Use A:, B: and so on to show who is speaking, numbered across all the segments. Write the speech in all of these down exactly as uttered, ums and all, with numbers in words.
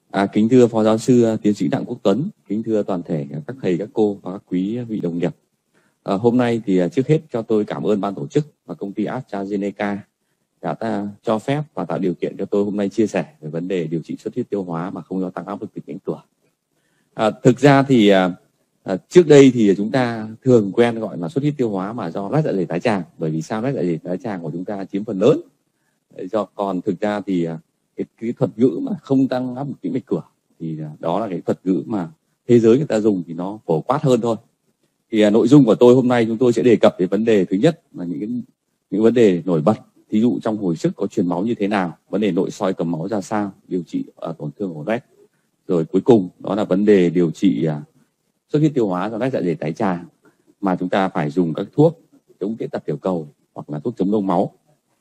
A: À, kính thưa Phó Giáo sư Tiến sĩ Đặng Quốc Tuấn, kính thưa toàn thể các thầy, các cô và các quý vị đồng nghiệp. À, hôm nay thì trước hết cho tôi cảm ơn ban tổ chức và công ty AstraZeneca đã ta cho phép và tạo điều kiện cho tôi hôm nay chia sẻ về vấn đề điều trị xuất huyết tiêu hóa mà không do tăng áp lực từ cánh cửa. À, thực ra thì à, à, trước đây thì chúng ta thường quen gọi là xuất huyết tiêu hóa mà do loét dạ dày thái tràng, bởi vì sao loét dạ dày thái tràng của chúng ta chiếm phần lớn. Do còn thực ra thì cái, cái thuật ngữ mà không tăng áp lực tĩnh mạch cửa thì đó là cái thuật ngữ mà thế giới người ta dùng thì nó phổ quát hơn thôi. Thì à, nội dung của tôi hôm nay chúng tôi sẽ đề cập đến vấn đề thứ nhất là những những vấn đề nổi bật, thí dụ trong hồi sức có truyền máu như thế nào, vấn đề nội soi cầm máu ra sao, điều trị à, tổn thương của loét, rồi cuối cùng đó là vấn đề điều trị à, xuất huyết tiêu hóa do loét dạ dày thái tràng mà chúng ta phải dùng các thuốc chống kết tật tiểu cầu hoặc là thuốc chống đông máu.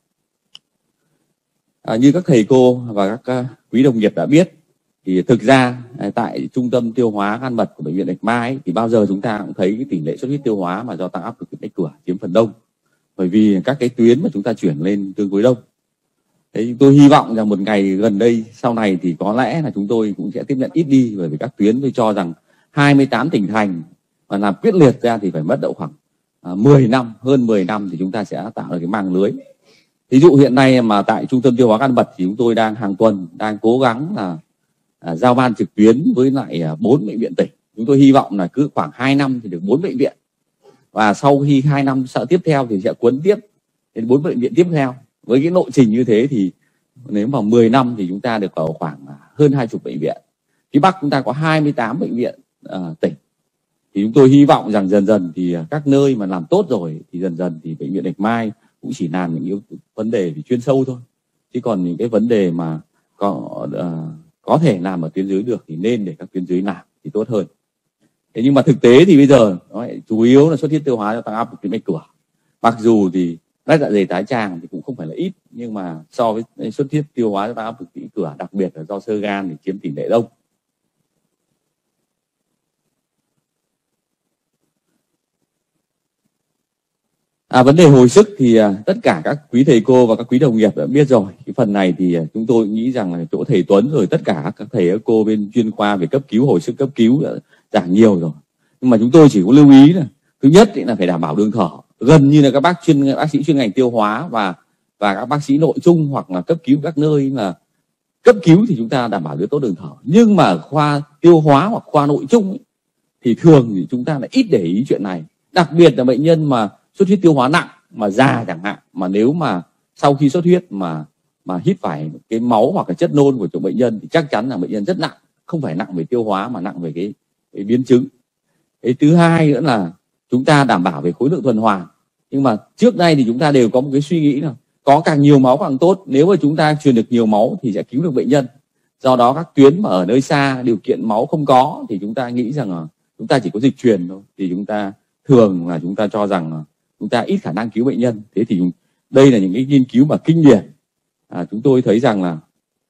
A: À, như các thầy cô và các uh, quý đồng nghiệp đã biết thì thực ra uh, tại trung tâm tiêu hóa gan mật của bệnh viện Bạch Mai ấy, thì bao giờ chúng ta cũng thấy cái tỷ lệ xuất huyết tiêu hóa mà do tăng áp lực tĩnh mạch cửa chiếm phần đông, bởi vì các cái tuyến mà chúng ta chuyển lên tương đối đông. Thế tôi hy vọng rằng một ngày gần đây sau này thì có lẽ là chúng tôi cũng sẽ tiếp nhận ít đi, bởi vì các tuyến tôi cho rằng hai mươi tám tỉnh thành mà làm quyết liệt ra thì phải mất độ khoảng uh, mười năm, hơn mười năm thì chúng ta sẽ tạo được cái màng lưới. Ví dụ hiện nay mà tại trung tâm tiêu hóa gan mật thì chúng tôi đang hàng tuần đang cố gắng là à, giao ban trực tuyến với lại bốn à, bệnh viện tỉnh. Chúng tôi hy vọng là cứ khoảng hai năm thì được bốn bệnh viện, và sau khi hai năm sợ tiếp theo thì sẽ cuốn tiếp đến bốn bệnh viện tiếp theo. Với cái lộ trình như thế thì nếu mà mười năm thì chúng ta được vào khoảng hơn hai chục bệnh viện. Phía Bắc chúng ta có hai mươi tám bệnh viện à, tỉnh. Thì chúng tôi hy vọng rằng dần dần thì các nơi mà làm tốt rồi thì dần dần thì bệnh viện Bạch Mai cũng chỉ làm những yếu vấn đề về chuyên sâu thôi, chứ còn những cái vấn đề mà có uh, có thể làm ở tuyến dưới được thì nên để các tuyến dưới làm thì tốt hơn. Thế nhưng mà thực tế thì bây giờ nó chủ yếu là xuất huyết tiêu hóa do tăng áp lực tĩnh mạch cửa. Mặc dù thì loét dạ dày thái tràng thì cũng không phải là ít, nhưng mà so với xuất huyết tiêu hóa do tăng áp lực tĩnh mạch cửa, đặc biệt là do xơ gan thì chiếm tỷ lệ đông. À, vấn đề hồi sức thì à, tất cả các quý thầy cô và các quý đồng nghiệp đã biết rồi. Cái phần này thì à, chúng tôi nghĩ rằng là chỗ thầy Tuấn rồi tất cả các thầy các cô bên chuyên khoa về cấp cứu, hồi sức cấp cứu đã giảng nhiều rồi. Nhưng mà chúng tôi chỉ có lưu ý là thứ nhất là phải đảm bảo đường thở. Gần như là các bác chuyên bác sĩ chuyên ngành tiêu hóa và và các bác sĩ nội trung hoặc là cấp cứu các nơi là cấp cứu thì chúng ta đảm bảo được tốt đường thở. Nhưng mà ở khoa tiêu hóa hoặc khoa nội trung ấy, thì thường thì chúng ta lại ít để ý chuyện này. Đặc biệt là bệnh nhân mà xuất huyết tiêu hóa nặng mà già chẳng hạn, mà nếu mà sau khi xuất huyết mà mà hít phải cái máu hoặc là chất nôn của chỗ bệnh nhân thì chắc chắn là bệnh nhân rất nặng, không phải nặng về tiêu hóa mà nặng về cái, cái biến chứng. Cái thứ hai nữa là chúng ta đảm bảo về khối lượng tuần hoàn. Nhưng mà trước đây thì chúng ta đều có một cái suy nghĩ là có càng nhiều máu càng tốt, nếu mà chúng ta truyền được nhiều máu thì sẽ cứu được bệnh nhân. Do đó các tuyến mà ở nơi xa điều kiện máu không có thì chúng ta nghĩ rằng là chúng ta chỉ có dịch truyền thôi, thì chúng ta thường là chúng ta cho rằng là chúng ta ít khả năng cứu bệnh nhân. Thế thì đây là những cái nghiên cứu mà kinh điển. À, chúng tôi thấy rằng là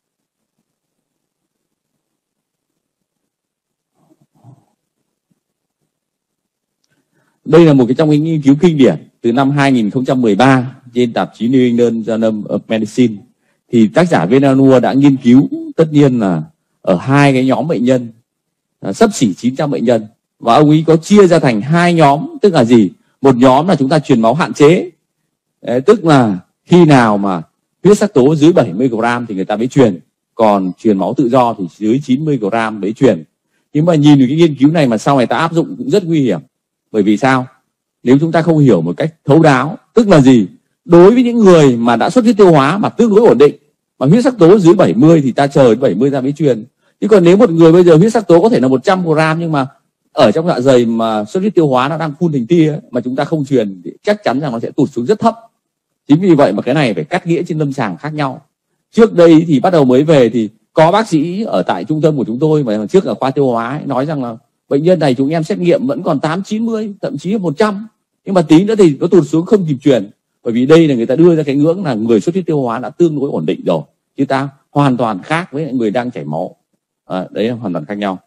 A: đây là một cái trong những nghiên cứu kinh điển từ năm hai nghìn không trăm mười ba trên tạp chí New England Journal of Medicine. Thì tác giả Venanua đã nghiên cứu tất nhiên là ở hai cái nhóm bệnh nhân, à, xấp xỉ chín trăm bệnh nhân, và ông ấy có chia ra thành hai nhóm. Tức là gì? Một nhóm là chúng ta truyền máu hạn chế. Đấy, tức là khi nào mà huyết sắc tố dưới bảy mươi gram thì người ta mới truyền, còn truyền máu tự do thì dưới chín mươi gram mới truyền. Nhưng mà nhìn cái nghiên cứu này mà sau này ta áp dụng cũng rất nguy hiểm. Bởi vì sao? Nếu chúng ta không hiểu một cách thấu đáo, tức là gì? Đối với những người mà đã xuất huyết tiêu hóa mà tương đối ổn định, mà huyết sắc tố dưới bảy mươi thì ta chờ đến bảy mươi ra mới truyền. Chứ còn nếu một người bây giờ huyết sắc tố có thể là một trăm gram nhưng mà ở trong dạ dày mà xuất huyết tiêu hóa nó đang phun thành tia ấy, mà chúng ta không truyền thì chắc chắn rằng nó sẽ tụt xuống rất thấp. Chính vì vậy mà cái này phải cắt nghĩa trên lâm sàng khác nhau. Trước đây thì bắt đầu mới về thì có bác sĩ ở tại trung tâm của chúng tôi mà trước ở khoa tiêu hóa ấy, nói rằng là bệnh nhân này chúng em xét nghiệm vẫn còn tám chín mươi, thậm chí là một trăm, nhưng mà tí nữa thì nó tụt xuống không kịp truyền. Bởi vì đây là người ta đưa ra cái ngưỡng là người xuất huyết tiêu hóa đã tương đối ổn định rồi, chứ ta hoàn toàn khác với người đang chảy máu. À, đấy là hoàn toàn khác nhau.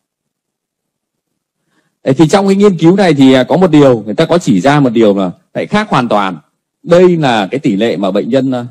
A: Thì trong cái nghiên cứu này thì có một điều, người ta có chỉ ra một điều là lại khác hoàn toàn. Đây là cái tỷ lệ mà bệnh nhân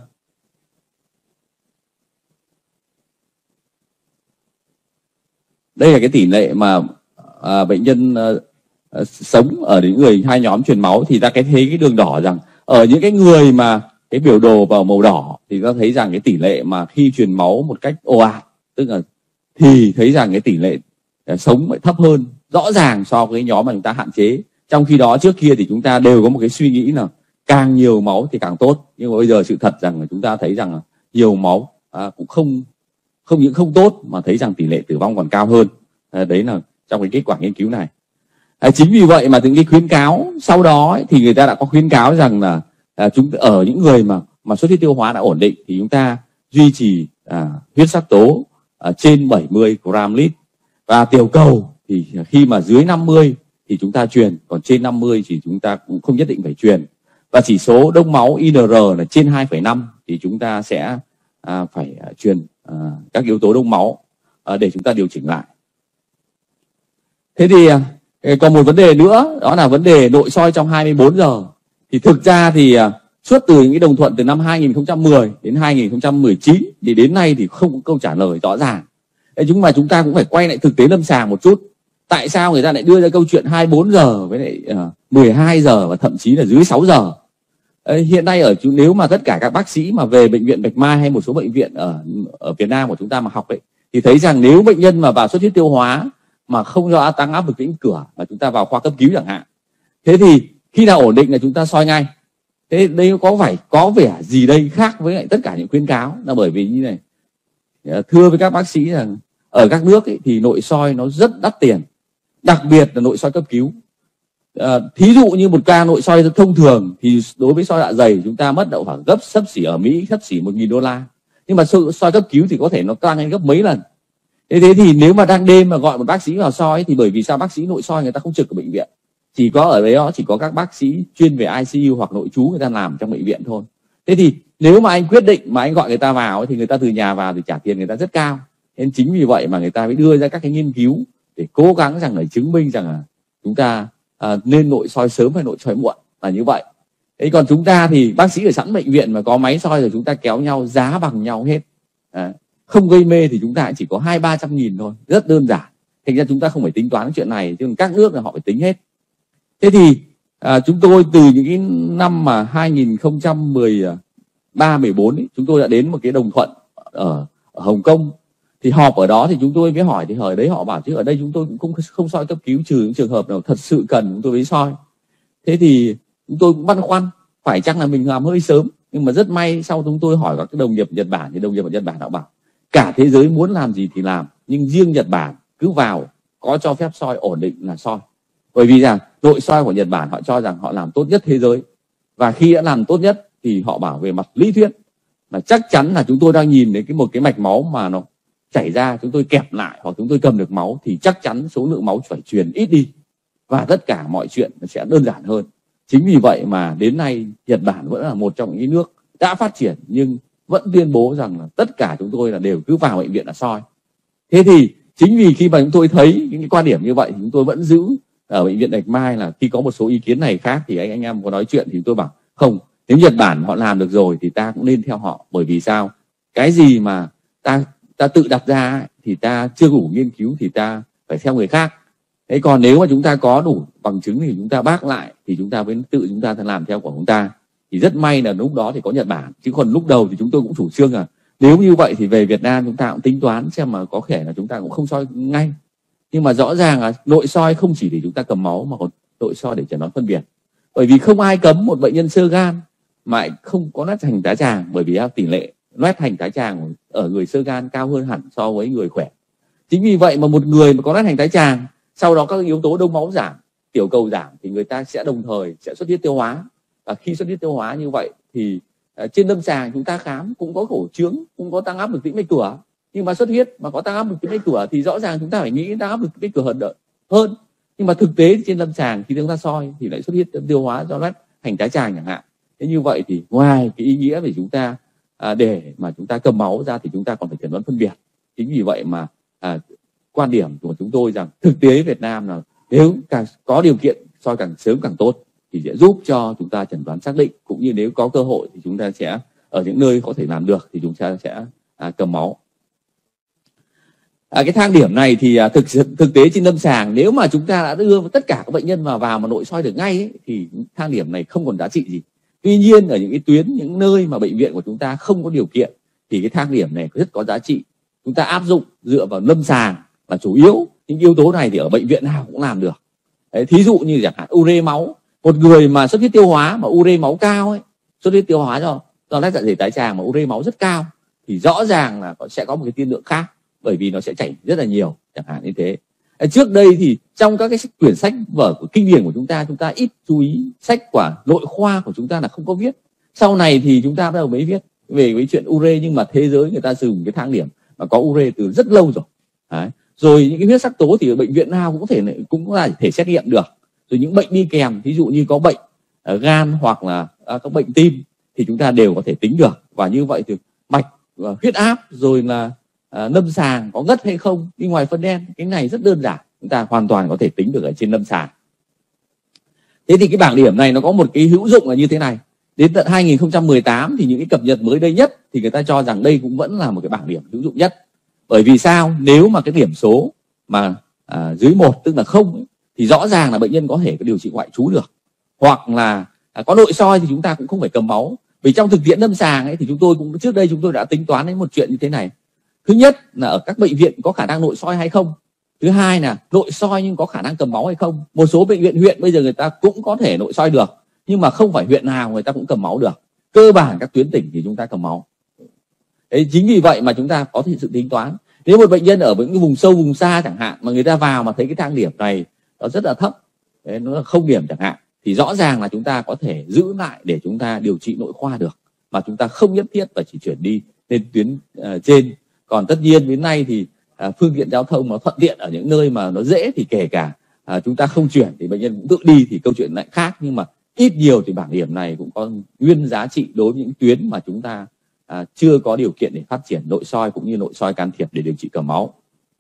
A: đây là cái tỷ lệ mà à, bệnh nhân à, à, sống ở những người hai nhóm truyền máu. Thì ta cái thấy cái đường đỏ rằng ở những cái người mà cái biểu đồ vào màu đỏ thì ta thấy rằng cái tỷ lệ mà khi truyền máu một cách ồ ạt, tức là thì thấy rằng cái tỷ lệ à, sống lại thấp hơn rõ ràng so với cái nhóm mà chúng ta hạn chế. Trong khi đó trước kia thì chúng ta đều có một cái suy nghĩ là càng nhiều máu thì càng tốt, nhưng mà bây giờ sự thật rằng chúng ta thấy rằng nhiều máu à, cũng không không những không tốt mà thấy rằng tỷ lệ tử vong còn cao hơn. À, đấy là trong cái kết quả nghiên cứu này. À, chính vì vậy mà những cái khuyến cáo sau đó ấy, thì người ta đã có khuyến cáo rằng là à, chúng ở những người mà mà xuất huyết tiêu hóa đã ổn định thì chúng ta duy trì à, huyết sắc tố à, trên bảy mươi gram lít, và tiểu cầu thì khi mà dưới năm mươi thì chúng ta truyền, còn trên năm mươi thì chúng ta cũng không nhất định phải truyền. Và chỉ số đông máu I N R là trên hai phẩy năm thì chúng ta sẽ à, phải à, truyền à, các yếu tố đông máu à, để chúng ta điều chỉnh lại. Thế thì à, còn một vấn đề nữa, đó là vấn đề nội soi trong hai mươi bốn giờ. Thì thực ra thì à, suốt từ những cái đồng thuận từ năm hai nghìn không trăm mười đến hai nghìn không trăm mười chín thì đến nay thì không có câu trả lời rõ ràng. Thế nhưng mà chúng ta cũng phải quay lại thực tế lâm sàng một chút. Tại sao người ta lại đưa ra câu chuyện hai mươi bốn giờ với lại uh, mười hai giờ và thậm chí là dưới sáu giờ? Đấy, hiện nay ở nếu mà tất cả các bác sĩ mà về bệnh viện Bạch Mai hay một số bệnh viện ở ở Việt Nam của chúng ta mà học ấy, thì thấy rằng nếu bệnh nhân mà vào xuất huyết tiêu hóa mà không do tăng áp lực tĩnh cửa mà chúng ta vào khoa cấp cứu chẳng hạn, thế thì khi nào ổn định là chúng ta soi ngay. Thế đây có phải có vẻ gì đây khác với lại tất cả những khuyến cáo, là bởi vì như này, thưa với các bác sĩ rằng ở các nước ấy, thì nội soi nó rất đắt tiền, đặc biệt là nội soi cấp cứu. À, thí dụ như một ca nội soi thông thường thì đối với soi dạ dày chúng ta mất đậu khoảng gấp xấp xỉ ở Mỹ xấp xỉ một nghìn đô la, nhưng mà soi cấp cứu thì có thể nó tăng lên gấp mấy lần. Thế thế thì nếu mà đang đêm mà gọi một bác sĩ vào soi thì bởi vì sao bác sĩ nội soi người ta không trực ở bệnh viện, chỉ có ở đấy đó chỉ có các bác sĩ chuyên về I C U hoặc nội trú người ta làm trong bệnh viện thôi. Thế thì nếu mà anh quyết định mà anh gọi người ta vào thì người ta từ nhà vào thì trả tiền người ta rất cao. Nên chính vì vậy mà người ta mới đưa ra các cái nghiên cứu để cố gắng rằng là chứng minh rằng là chúng ta à, nên nội soi sớm hay nội soi muộn là như vậy. Thế còn chúng ta thì bác sĩ ở sẵn bệnh viện mà có máy soi rồi chúng ta kéo nhau giá bằng nhau hết. À, không gây mê thì chúng ta chỉ có hai ba trăm nghìn thôi, rất đơn giản. Thành ra chúng ta không phải tính toán cái chuyện này, chứ các nước là họ phải tính hết. Thế thì à, chúng tôi từ những cái năm mà hai nghìn không trăm mười ba mười bốn ấy, chúng tôi đã đến một cái đồng thuận ở, ở Hồng Kông. Thì họp ở đó thì chúng tôi mới hỏi, thì ở đấy họ bảo chứ ở đây chúng tôi cũng không không soi cấp cứu, trừ những trường hợp nào thật sự cần chúng tôi mới soi. Thế thì chúng tôi cũng băn khoăn phải chăng là mình làm hơi sớm, nhưng mà rất may sau chúng tôi hỏi các cái đồng nghiệp Nhật Bản thì đồng nghiệp ở Nhật Bản họ bảo cả thế giới muốn làm gì thì làm, nhưng riêng Nhật Bản cứ vào có cho phép soi ổn định là soi. Bởi vì rằng nội soi của Nhật Bản họ cho rằng họ làm tốt nhất thế giới, và khi đã làm tốt nhất thì họ bảo về mặt lý thuyết là chắc chắn là chúng tôi đang nhìn đến cái một cái mạch máu mà nó chảy ra, chúng tôi kẹp lại hoặc chúng tôi cầm được máu thì chắc chắn số lượng máu phải truyền ít đi và tất cả mọi chuyện nó sẽ đơn giản hơn. Chính vì vậy mà đến nay Nhật Bản vẫn là một trong những nước đã phát triển nhưng vẫn tuyên bố rằng là tất cả chúng tôi là đều cứ vào bệnh viện là soi. Thế thì chính vì khi mà chúng tôi thấy những cái quan điểm như vậy thì chúng tôi vẫn giữ ở bệnh viện Bạch Mai là khi có một số ý kiến này khác thì anh anh em có nói chuyện thì tôi bảo không, nếu Nhật Bản họ làm được rồi thì ta cũng nên theo họ. Bởi vì sao? Cái gì mà ta ta tự đặt ra thì ta chưa đủ nghiên cứu thì ta phải theo người khác. Thế còn nếu mà chúng ta có đủ bằng chứng thì chúng ta bác lại thì chúng ta mới tự chúng ta làm theo của chúng ta. Thì rất may là lúc đó thì có Nhật Bản, chứ còn lúc đầu thì chúng tôi cũng chủ trương là nếu như vậy thì về Việt Nam chúng ta cũng tính toán xem mà có thể là chúng ta cũng không soi ngay. Nhưng mà rõ ràng là nội soi không chỉ để chúng ta cầm máu mà còn nội soi để chẩn đoán phân biệt. Bởi vì không ai cấm một bệnh nhân xơ gan mà không có loét hành tá tràng, bởi vì tỷ lệ loét hành tá tràng ở người xơ gan cao hơn hẳn so với người khỏe. Chính vì vậy mà một người mà có loét hành tá tràng, sau đó các yếu tố đông máu giảm, tiểu cầu giảm thì người ta sẽ đồng thời sẽ xuất huyết tiêu hóa. Và khi xuất huyết tiêu hóa như vậy thì uh, trên lâm sàng chúng ta khám cũng có cổ trướng, cũng có tăng áp lực tĩnh mạch cửa. Nhưng mà xuất huyết mà có tăng áp lực tĩnh mạch cửa thì rõ ràng chúng ta phải nghĩ tăng áp lực tĩnh mạch cửa hơn đợi hơn. Nhưng mà thực tế trên lâm sàng khi chúng ta soi thì lại xuất huyết tiêu hóa do loét hành tá tràng chẳng hạn. Thế như vậy thì ngoài cái ý nghĩa về chúng ta à, để mà chúng ta cầm máu ra thì chúng ta còn phải chẩn đoán phân biệt. Chính vì vậy mà à, quan điểm của chúng tôi rằng thực tế Việt Nam là nếu càng có điều kiện soi càng sớm càng tốt thì sẽ giúp cho chúng ta chẩn đoán xác định, cũng như nếu có cơ hội thì chúng ta sẽ ở những nơi có thể làm được thì chúng ta sẽ à, cầm máu. À, cái thang điểm này thì à, thực thực tế trên lâm sàng, nếu mà chúng ta đã đưa tất cả các bệnh nhân vào vào mà nội soi được ngay ấy, thì thang điểm này không còn giá trị gì. Tuy nhiên ở những cái tuyến, những nơi mà bệnh viện của chúng ta không có điều kiện thì cái thang điểm này rất có giá trị. Chúng ta áp dụng dựa vào lâm sàng là chủ yếu. Những yếu tố này thì ở bệnh viện nào cũng làm được. Đấy, thí dụ như chẳng hạn ure máu, một người mà xuất huyết tiêu hóa mà ure máu cao ấy, xuất huyết tiêu hóa do do lét dạ dày tái tràng mà ure máu rất cao thì rõ ràng là sẽ có một cái tiên lượng khác, bởi vì nó sẽ chảy rất là nhiều, chẳng hạn như thế. Trước đây thì trong các cái quyển sách vở của kinh điển của chúng ta, chúng ta ít chú ý, sách của nội khoa của chúng ta là không có viết. Sau này thì chúng ta bắt đầu mới viết về cái chuyện ure, nhưng mà thế giới người ta dùng cái thang điểm mà có ure từ rất lâu rồi. Đấy. Rồi những cái huyết sắc tố thì ở bệnh viện nào cũng có thể cũng là thể xét nghiệm được. Rồi những bệnh đi kèm, ví dụ như có bệnh uh, gan hoặc là uh, các bệnh tim thì chúng ta đều có thể tính được. Và như vậy thì mạch, uh, huyết áp, rồi là À, lâm sàng có ngất hay không, đi ngoài phân đen, cái này rất đơn giản, chúng ta hoàn toàn có thể tính được ở trên lâm sàng. Thế thì cái bảng điểm này nó có một cái hữu dụng là như thế này. Đến tận hai nghìn không trăm mười tám thì những cái cập nhật mới đây nhất thì người ta cho rằng đây cũng vẫn là một cái bảng điểm hữu dụng nhất. Bởi vì sao? Nếu mà cái điểm số mà à, dưới một, tức là không ấy, thì rõ ràng là bệnh nhân có thể có điều trị ngoại trú được. Hoặc là à, có nội soi thì chúng ta cũng không phải cầm máu. Vì trong thực tiễn lâm sàng ấy thì chúng tôi cũng trước đây chúng tôi đã tính toán đến một chuyện như thế này. Thứ nhất là ở các bệnh viện có khả năng nội soi hay không. Thứ hai là nội soi nhưng có khả năng cầm máu hay không. Một số bệnh viện huyện bây giờ người ta cũng có thể nội soi được, nhưng mà không phải huyện nào người ta cũng cầm máu được. Cơ bản các tuyến tỉnh thì chúng ta cầm máu. Đấy, chính vì vậy mà chúng ta có thể sự tính toán. Nếu một bệnh nhân ở những vùng sâu vùng xa chẳng hạn mà người ta vào mà thấy cái thang điểm này nó rất là thấp, đấy, nó là không điểm chẳng hạn, thì rõ ràng là chúng ta có thể giữ lại để chúng ta điều trị nội khoa được, mà chúng ta không nhất thiết phải chỉ chuyển đi lên tuyến uh, trên. Còn tất nhiên đến nay thì à, phương tiện giao thông nó thuận tiện ở những nơi mà nó dễ thì kể cả à, chúng ta không chuyển thì bệnh nhân cũng tự đi thì câu chuyện lại khác. Nhưng mà ít nhiều thì bảng điểm này cũng có nguyên giá trị đối với những tuyến mà chúng ta à, chưa có điều kiện để phát triển nội soi cũng như nội soi can thiệp để điều trị cầm máu.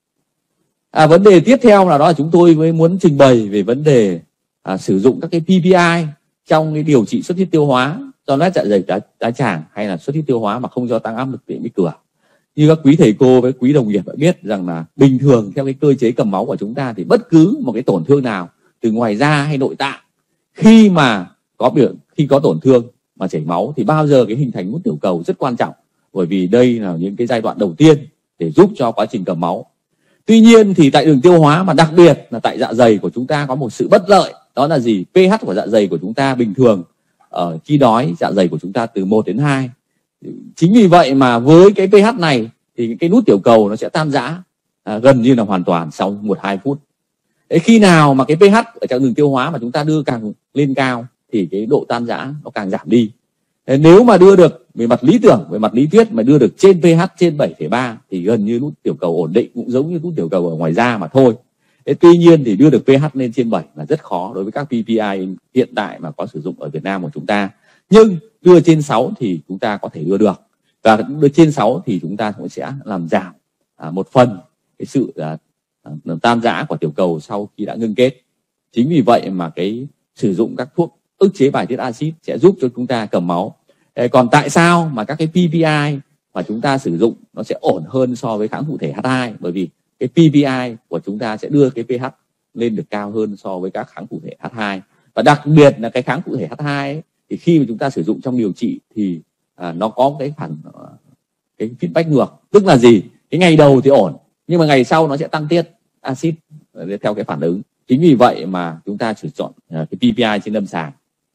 A: À, vấn đề tiếp theo là đó là chúng tôi mới muốn trình bày về vấn đề à, sử dụng các cái pê pê i trong cái điều trị xuất huyết tiêu hóa do loét dạ dày tái tràng hay là xuất huyết tiêu hóa mà không do tăng áp lực điện bích cửa. Như các quý thầy cô với quý đồng nghiệp đã biết rằng là bình thường theo cái cơ chế cầm máu của chúng ta thì bất cứ một cái tổn thương nào từ ngoài da hay nội tạng, khi mà có biểu khi có tổn thương mà chảy máu thì bao giờ cái hình thành nút tiểu cầu rất quan trọng, bởi vì đây là những cái giai đoạn đầu tiên để giúp cho quá trình cầm máu. Tuy nhiên thì tại đường tiêu hóa mà đặc biệt là tại dạ dày của chúng ta có một sự bất lợi, đó là gì? pH của dạ dày của chúng ta bình thường ở khi đói dạ dày của chúng ta từ một đến hai. Chính vì vậy mà với cái pH này thì cái nút tiểu cầu nó sẽ tan rã à, gần như là hoàn toàn sau một hai phút. Đấy, khi nào mà cái pH ở trong đường tiêu hóa mà chúng ta đưa càng lên cao thì cái độ tan rã nó càng giảm đi. Đấy, nếu mà đưa được về mặt lý tưởng, về mặt lý thuyết mà đưa được trên pH trên bảy phẩy ba thì gần như nút tiểu cầu ổn định, cũng giống như nút tiểu cầu ở ngoài da mà thôi. Đấy, tuy nhiên thì đưa được pH lên trên bảy là rất khó đối với các pê pê i hiện tại mà có sử dụng ở Việt Nam của chúng ta. Nhưng đưa trên sáu thì chúng ta có thể đưa được, và đưa trên sáu thì chúng ta cũng sẽ làm giảm à, một phần cái sự à, tan rã của tiểu cầu sau khi đã ngưng kết. Chính vì vậy mà cái sử dụng các thuốc ức chế bài tiết axit sẽ giúp cho chúng ta cầm máu. Để còn tại sao mà các cái pê pê i mà chúng ta sử dụng nó sẽ ổn hơn so với kháng thụ thể H hai? Bởi vì cái pê pê i của chúng ta sẽ đưa cái pH lên được cao hơn so với các kháng thụ thể H hai. Và đặc biệt là cái kháng thụ thể H hai ấy, thì khi mà chúng ta sử dụng trong điều trị thì à, nó có cái phản cái feedback ngược, tức là gì? Cái ngày đầu thì ổn, nhưng mà ngày sau nó sẽ tăng tiết axit theo cái phản ứng. Chính vì vậy mà chúng ta sử dụng cái pê pê i trên lâm sàng.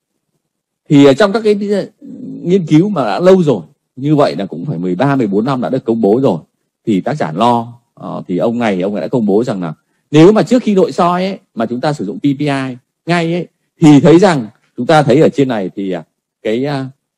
A: Thì trong các cái nghiên cứu mà đã lâu rồi, như vậy là cũng phải mười ba mười bốn năm đã được công bố rồi, thì tác giả Lo uh, thì ông này ông ấy đã công bố rằng là nếu mà trước khi nội soi ấy, mà chúng ta sử dụng pê pê i ngay ấy, thì thấy rằng chúng ta thấy ở trên này thì cái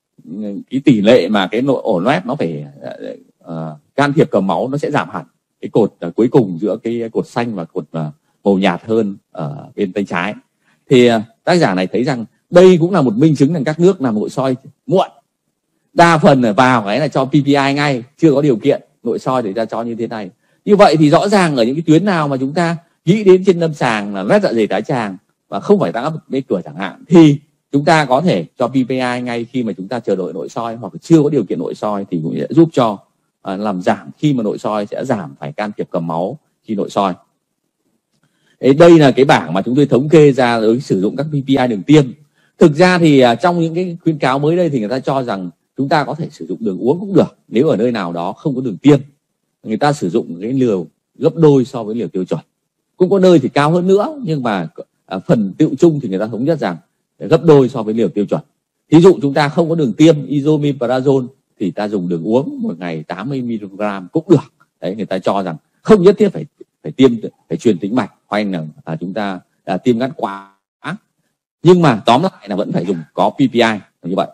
A: cái tỷ lệ mà cái nội ổ loét nó phải uh, can thiệp cầm máu nó sẽ giảm hẳn. Cái cột uh, cuối cùng giữa cái cột xanh và cột uh, màu nhạt hơn ở bên tay trái. Thì uh, tác giả này thấy rằng đây cũng là một minh chứng rằng các nước làm nội soi muộn. Đa phần là vào cái là cho pê pê i ngay, chưa có điều kiện nội soi để ra cho như thế này. Như vậy thì rõ ràng ở những cái tuyến nào mà chúng ta nghĩ đến trên lâm sàng là loét dạ dày tái tràng và không phải tăng áp lực bên cửa chẳng hạn, thì chúng ta có thể cho pê pê i ngay khi mà chúng ta chờ đợi nội soi, hoặc chưa có điều kiện nội soi thì cũng sẽ giúp cho à, làm giảm khi mà nội soi sẽ giảm phải can thiệp cầm máu khi nội soi. Đấy, đây là cái bảng mà chúng tôi thống kê ra đối với sử dụng các pê pê i đường tiêm. Thực ra thì à, trong những cái khuyến cáo mới đây thì người ta cho rằng chúng ta có thể sử dụng đường uống cũng được nếu ở nơi nào đó không có đường tiêm. Người ta sử dụng cái liều gấp đôi so với liều tiêu chuẩn. Cũng có nơi thì cao hơn nữa, nhưng mà à, phần tiệu chung thì người ta thống nhất rằng gấp đôi so với liều tiêu chuẩn. Thí dụ chúng ta không có đường tiêm isomeprazole thì ta dùng đường uống một ngày tám mươi mi-li-gam cũng được. Đấy, người ta cho rằng không nhất thiết phải phải tiêm phải truyền tĩnh mạch hay là à, chúng ta à, tiêm ngắn quá. Nhưng mà tóm lại là vẫn phải dùng có pê pê i như vậy.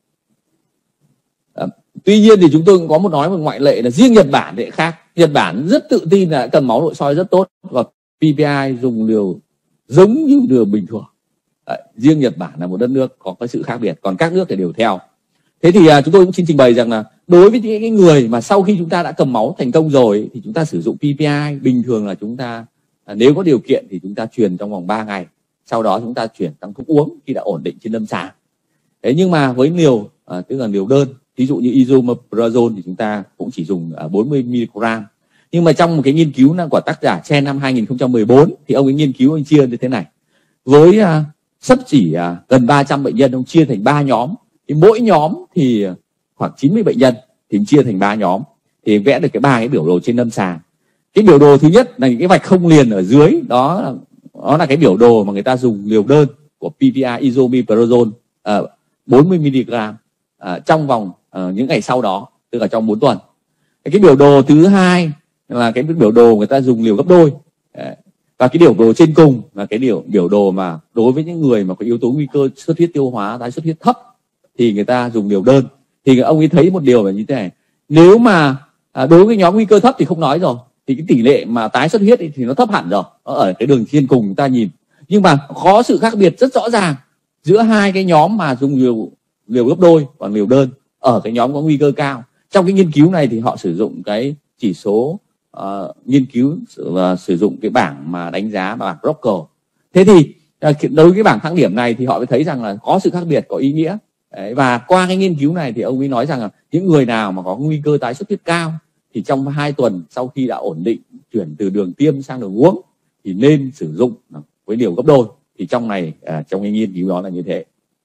A: À, tuy nhiên thì chúng tôi cũng có một nói một ngoại lệ là riêng Nhật Bản thì khác. Nhật Bản rất tự tin là cầm máu nội soi rất tốt và pê pê i dùng liều giống như liều bình thường. À, riêng Nhật Bản là một đất nước có cái sự khác biệt, còn các nước thì đều theo. Thế thì à, chúng tôi cũng xin trình bày rằng là đối với những cái người mà sau khi chúng ta đã cầm máu thành công rồi thì chúng ta sử dụng pê pê i bình thường là chúng ta à, nếu có điều kiện thì chúng ta truyền trong vòng ba ngày, sau đó chúng ta chuyển sang thuốc uống khi đã ổn định trên lâm sàng. Thế nhưng mà với liều à, tức là liều đơn, ví dụ như isomeprazole thì chúng ta cũng chỉ dùng à, bốn mươi mi-li-gam. Nhưng mà trong một cái nghiên cứu của tác giả Chen năm hai nghìn không trăm mười bốn thì ông ấy nghiên cứu ông chia như thế này. Với à, sấp chỉ à, gần ba trăm bệnh nhân, ông chia thành ba nhóm. Thì mỗi nhóm thì khoảng chín mươi bệnh nhân thì chia thành ba nhóm thì vẽ được cái ba cái biểu đồ trên lâm sàng. Cái biểu đồ thứ nhất là những cái vạch không liền ở dưới đó, đó là cái biểu đồ mà người ta dùng liều đơn của pê pê i isomeprazole uh, bốn mươi mi-li-gam uh, trong vòng uh, những ngày sau đó, tức là trong bốn tuần. Cái biểu đồ thứ hai là cái biểu đồ người ta dùng liều gấp đôi. Uh, và cái biểu đồ trên cùng là cái biểu biểu đồ mà đối với những người mà có yếu tố nguy cơ xuất huyết tiêu hóa, tái xuất huyết thấp thì người ta dùng liều đơn. Thì ông ấy thấy một điều là như thế này, nếu mà à, đối với nhóm nguy cơ thấp thì không nói rồi, thì cái tỷ lệ mà tái xuất huyết thì nó thấp hẳn rồi, nó ở cái đường trên cùng chúng ta nhìn. Nhưng mà có sự khác biệt rất rõ ràng giữa hai cái nhóm mà dùng liều liều gấp đôi và liều đơn ở cái nhóm có nguy cơ cao. Trong cái nghiên cứu này thì họ sử dụng cái chỉ số uh, nghiên cứu và uh, sử dụng cái bảng mà đánh giá bảng Brocker. Thế thì uh, đối với cái bảng thang điểm này thì họ mới thấy rằng là có sự khác biệt có ý nghĩa. Đấy, và qua cái nghiên cứu này thì ông ấy nói rằng là những người nào mà có nguy cơ tái xuất huyết cao thì trong hai tuần sau khi đã ổn định chuyển từ đường tiêm sang đường uống thì nên sử dụng với liều gấp đôi. Thì trong này à, trong cái nghiên cứu đó là như thế.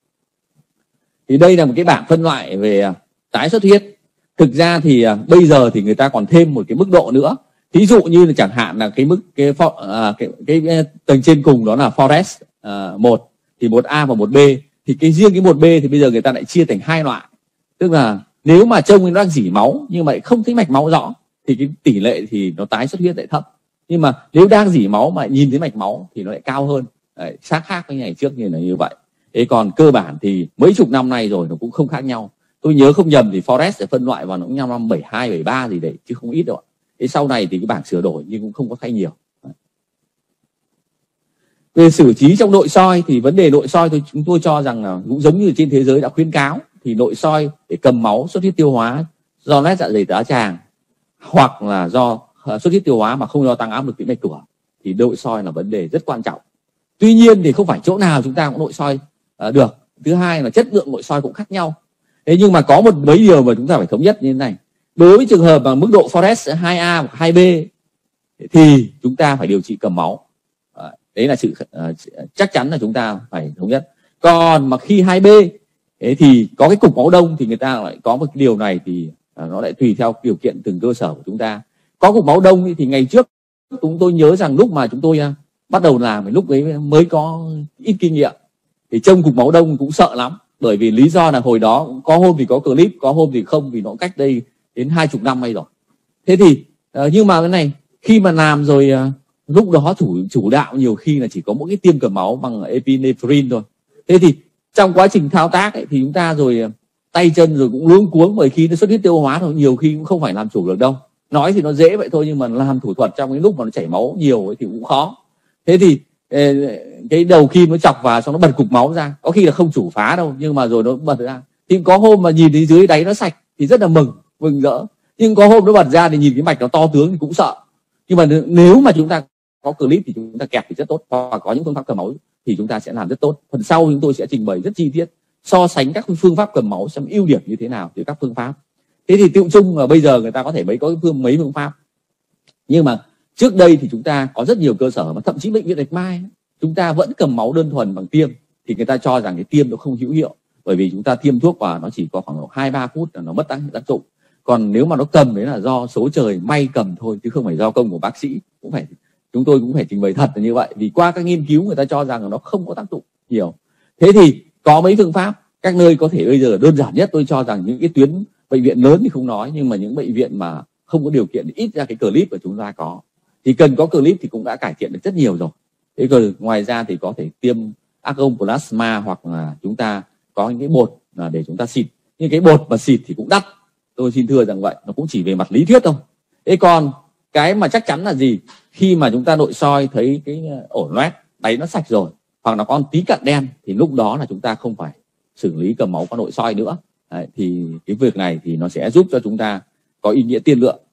A: Thì đây là một cái bảng phân loại về à, tái xuất huyết. Thực ra thì à, bây giờ thì người ta còn thêm một cái mức độ nữa. Thí dụ như là chẳng hạn là cái mức cái, à, cái, cái, cái tầng trên cùng đó là Forest à, một thì một A và một B. Thì cái riêng cái một B thì bây giờ người ta lại chia thành hai loại. Tức là nếu mà trông nó đang dỉ máu nhưng mà lại không thấy mạch máu rõ thì cái tỷ lệ thì nó tái xuất huyết lại thấp. Nhưng mà nếu đang dỉ máu mà nhìn thấy mạch máu thì nó lại cao hơn. Đấy, khác khác với ngày trước như là như vậy. Thế còn cơ bản thì mấy chục năm nay rồi nó cũng không khác nhau. Tôi nhớ không nhầm thì Forest sẽ phân loại vào những năm bảy hai, bảy ba gì đấy chứ không ít đâu. Thế sau này thì cái bảng sửa đổi nhưng cũng không có thay nhiều. Về xử trí trong nội soi thì vấn đề nội soi thì chúng tôi cho rằng là cũng giống như trên thế giới đã khuyến cáo, thì nội soi để cầm máu xuất huyết tiêu hóa do loét dạ dày tá tràng hoặc là do xuất huyết tiêu hóa mà không do tăng áp lực tĩnh mạch cửa thì nội soi là vấn đề rất quan trọng. Tuy nhiên thì không phải chỗ nào chúng ta cũng nội soi uh, được. Thứ hai là chất lượng nội soi cũng khác nhau. Thế nhưng mà có một mấy điều mà chúng ta phải thống nhất như thế này. Đối với trường hợp mà mức độ Forest hai A hoặc hai B thì chúng ta phải điều trị cầm máu. Đấy là sự uh, chắc chắn là chúng ta phải thống nhất. Còn mà khi hai B ấy thì có cái cục máu đông thì người ta lại có một cái điều này thì uh, nó lại tùy theo điều kiện từng cơ sở của chúng ta. Có cục máu đông thì ngày trước chúng tôi nhớ rằng lúc mà chúng tôi uh, bắt đầu làm thì lúc ấy mới có ít kinh nghiệm thì trông cục máu đông cũng sợ lắm, bởi vì lý do là hồi đó có hôm thì có clip, có hôm thì không, vì nó cách đây đến hai chục năm nay rồi. Thế thì uh, nhưng mà cái này khi mà làm rồi uh, lúc đó chủ chủ đạo nhiều khi là chỉ có mỗi cái tiêm cầm máu bằng epinephrine thôi. Thế thì trong quá trình thao tác ấy, thì chúng ta rồi tay chân rồi cũng luống cuống, bởi khi nó xuất huyết tiêu hóa thôi nhiều khi cũng không phải làm chủ được đâu. Nói thì nó dễ vậy thôi nhưng mà làm thủ thuật trong cái lúc mà nó chảy máu nhiều ấy thì cũng khó. Thế thì cái đầu kim nó chọc vào xong nó bật cục máu ra, có khi là không chủ phá đâu nhưng mà rồi nó bật ra. Thì có hôm mà nhìn thấy dưới đáy nó sạch thì rất là mừng mừng rỡ, nhưng có hôm nó bật ra thì nhìn cái mạch nó to tướng thì cũng sợ. Nhưng mà nếu mà chúng ta có clip thì chúng ta kẹp thì rất tốt, hoặc có những phương pháp cầm máu thì chúng ta sẽ làm rất tốt. Phần sau chúng tôi sẽ trình bày rất chi tiết so sánh các phương pháp cầm máu xem ưu điểm như thế nào từ các phương pháp. Thế thì tựu chung là bây giờ người ta có thể mấy có phương mấy phương pháp, nhưng mà trước đây thì chúng ta có rất nhiều cơ sở mà thậm chí bệnh viện Bạch Mai chúng ta vẫn cầm máu đơn thuần bằng tiêm, thì người ta cho rằng cái tiêm nó không hữu hiệu, bởi vì chúng ta tiêm thuốc vào nó chỉ có khoảng hai ba phút là nó mất tác tác dụng. Còn nếu mà nó cầm đấy là do số trời may cầm thôi, chứ không phải do công của bác sĩ. Cũng phải chúng tôi cũng phải trình bày thật là như vậy, vì qua các nghiên cứu người ta cho rằng là nó không có tác dụng nhiều. Thế thì có mấy phương pháp, các nơi có thể bây giờ đơn giản nhất tôi cho rằng những cái tuyến bệnh viện lớn thì không nói, nhưng mà những bệnh viện mà không có điều kiện thì ít ra cái clip của chúng ta có, thì cần có clip thì cũng đã cải thiện được rất nhiều rồi. Thế còn ngoài ra thì có thể tiêm argon plasma, hoặc là chúng ta có những cái bột là để chúng ta xịt, nhưng cái bột mà xịt thì cũng đắt, tôi xin thưa rằng vậy, nó cũng chỉ về mặt lý thuyết thôi. Thế còn cái mà chắc chắn là gì, khi mà chúng ta nội soi thấy cái ổ loét đáy nó sạch rồi, hoặc nó có tí cặn đen, thì lúc đó là chúng ta không phải xử lý cầm máu qua nội soi nữa. Đấy, thì cái việc này thì nó sẽ giúp cho chúng ta có ý nghĩa tiên lượng.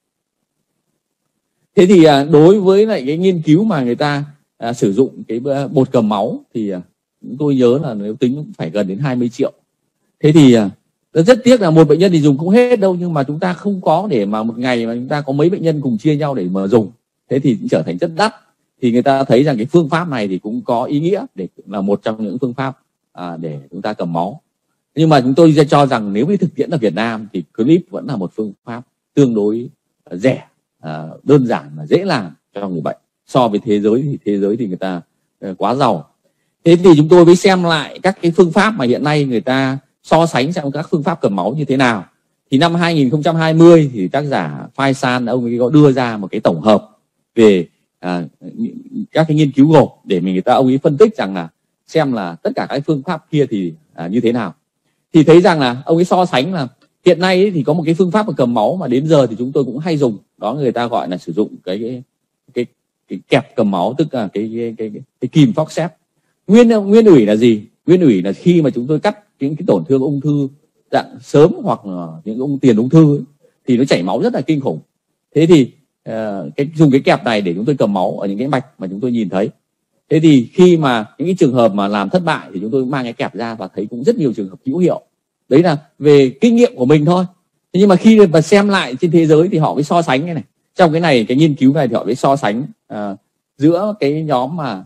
A: Thế thì đối với lại cái nghiên cứu mà người ta à, sử dụng cái bột cầm máu thì à, tôi nhớ là nếu tính cũng phải gần đến hai mươi triệu. Thế thì à, rất tiếc là một bệnh nhân thì dùng không hết đâu, nhưng mà chúng ta không có để mà một ngày mà chúng ta có mấy bệnh nhân cùng chia nhau để mà dùng, thế thì cũng trở thành rất đắt. Thì người ta thấy rằng cái phương pháp này thì cũng có ý nghĩa, để là một trong những phương pháp à, để chúng ta cầm máu. Nhưng mà chúng tôi cho rằng nếu như thực tiễn ở Việt Nam thì clip vẫn là một phương pháp tương đối rẻ, à, đơn giản và dễ làm cho người bệnh. So với thế giới thì thế giới thì người ta uh, quá giàu. Thế thì chúng tôi mới xem lại các cái phương pháp mà hiện nay người ta so sánh xem các phương pháp cầm máu như thế nào. Thì năm hai nghìn không trăm hai mươi thì tác giả Faisal ông ấy có đưa ra một cái tổng hợp về à, các cái nghiên cứu gộp để mình người ta ông ấy phân tích rằng là xem là tất cả các phương pháp kia thì à, như thế nào. Thì thấy rằng là ông ấy so sánh là hiện nay ấy, thì có một cái phương pháp cầm máu mà đến giờ thì chúng tôi cũng hay dùng, đó người ta gọi là sử dụng cái cái cái, cái kẹp cầm máu, tức là cái cái cái, cái, cái kìm forceps. Nguyên nguyên ủy là gì? Nguyên ủy là khi mà chúng tôi cắt những cái tổn thương ung thư dạng sớm hoặc là những ung tiền ung thư ấy, thì nó chảy máu rất là kinh khủng. Thế thì uh, cái dùng cái kẹp này để chúng tôi cầm máu ở những cái mạch mà chúng tôi nhìn thấy. Thế thì khi mà những cái trường hợp mà làm thất bại thì chúng tôi mang cái kẹp ra và thấy cũng rất nhiều trường hợp hữu hiệu. Đấy là về kinh nghiệm của mình thôi. Thế nhưng mà khi mà xem lại trên thế giới thì họ mới so sánh cái này. Trong cái này, cái nghiên cứu này thì họ mới so sánh uh, giữa cái nhóm mà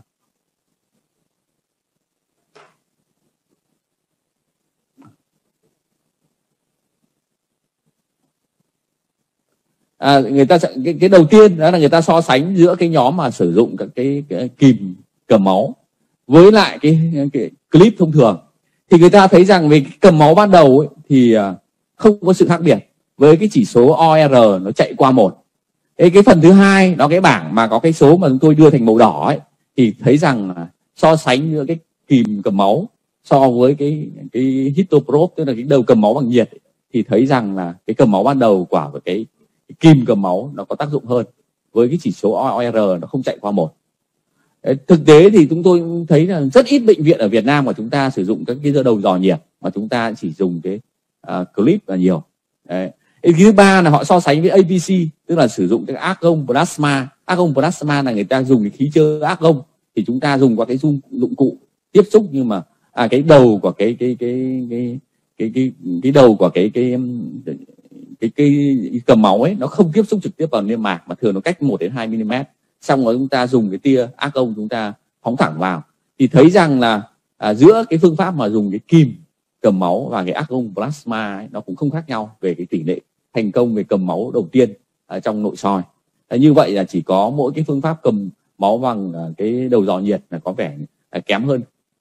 A: À, người ta cái, cái đầu tiên đó là người ta so sánh giữa cái nhóm mà sử dụng các cái, cái kìm cầm máu với lại cái, cái clip thông thường. Thì người ta thấy rằng về cái cầm máu ban đầu ấy, thì không có sự khác biệt, với cái chỉ số o rờ nó chạy qua một. Cái, cái phần thứ hai nó cái bảng mà có cái số mà chúng tôi đưa thành màu đỏ ấy, thì thấy rằng so sánh giữa cái kìm cầm máu so với cái cái histoprop, tức là cái đầu cầm máu bằng nhiệt ấy, thì thấy rằng là cái cầm máu ban đầu quả của cái kim cầm máu nó có tác dụng hơn, với cái chỉ số o rờ nó không chạy qua một. Thực tế thì chúng tôi thấy là rất ít bệnh viện ở Việt Nam mà chúng ta sử dụng các cái đầu dò nhiệt, mà chúng ta chỉ dùng cái uh, clip là nhiều. Đấy. Cái thứ ba là họ so sánh với a pê xê, tức là sử dụng cái argon plasma. Argon plasma là người ta dùng cái khí chơi argon, thì chúng ta dùng qua cái dụng dụng cụ tiếp xúc, nhưng mà à, cái đầu của cái cái cái cái cái cái cái đầu của cái cái cái cái, cái cầm máu ấy nó không tiếp xúc trực tiếp vào niêm mạc, mà thường nó cách một đến hai mi li mét. Xong rồi chúng ta dùng cái tia argon chúng ta phóng thẳng vào, thì thấy rằng là à, giữa cái phương pháp mà dùng cái kim cầm máu và cái argon plasma ấy, nó cũng không khác nhau về cái tỷ lệ thành công về cầm máu đầu tiên à, trong nội soi. À, như vậy là chỉ có mỗi cái phương pháp cầm máu bằng à, cái đầu dò nhiệt là có vẻ à, kém hơn.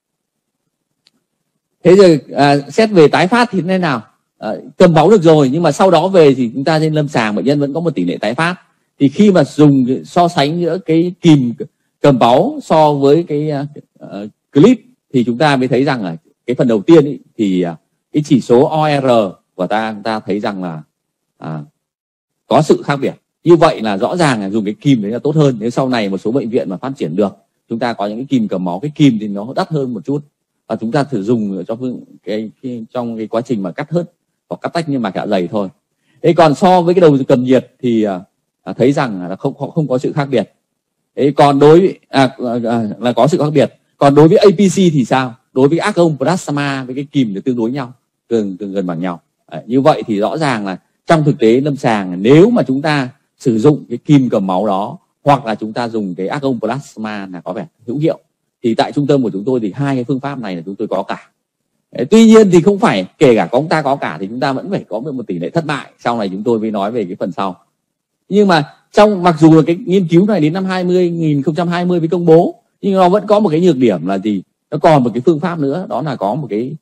A: Thế rồi à, xét về tái phát thì thế nào? À, cầm máu được rồi, nhưng mà sau đó về thì chúng ta trên lâm sàng bệnh nhân vẫn có một tỷ lệ tái phát. Thì khi mà dùng so sánh giữa cái kìm cầm máu so với cái uh, clip thì chúng ta mới thấy rằng là cái phần đầu tiên ý, thì uh, cái chỉ số o rờ của ta chúng ta thấy rằng là uh, có sự khác biệt. Như vậy là rõ ràng là dùng cái kìm đấy là tốt hơn. Nếu sau này một số bệnh viện mà phát triển được, chúng ta có những cái kìm cầm máu, cái kìm thì nó đắt hơn một chút, và chúng ta thử dùng cho cái, cái trong cái quá trình mà cắt hớt hoặc cắt tách niêm mạc dạ dày thôi. Thế còn so với cái đầu cầm nhiệt thì uh, thấy rằng là không không có sự khác biệt. Thế còn đối à, à, là có sự khác biệt. Còn đối với a pê xê thì sao? Đối với argon plasma với cái kìm thì tương đối nhau, tương tương gần bằng nhau. À, như vậy thì rõ ràng là trong thực tế lâm sàng nếu mà chúng ta sử dụng cái kim cầm máu đó hoặc là chúng ta dùng cái argon plasma là có vẻ hữu hiệu. Thì tại trung tâm của chúng tôi thì hai cái phương pháp này là chúng tôi có cả. Đấy, tuy nhiên thì không phải kể cả có chúng ta có cả thì chúng ta vẫn phải có một tỷ lệ thất bại. Sau này chúng tôi mới nói về cái phần sau. Nhưng mà trong mặc dù là cái nghiên cứu này đến năm hai không hai không mới công bố, nhưng nó vẫn có một cái nhược điểm là gì? Nó còn một cái phương pháp nữa, đó là có một cái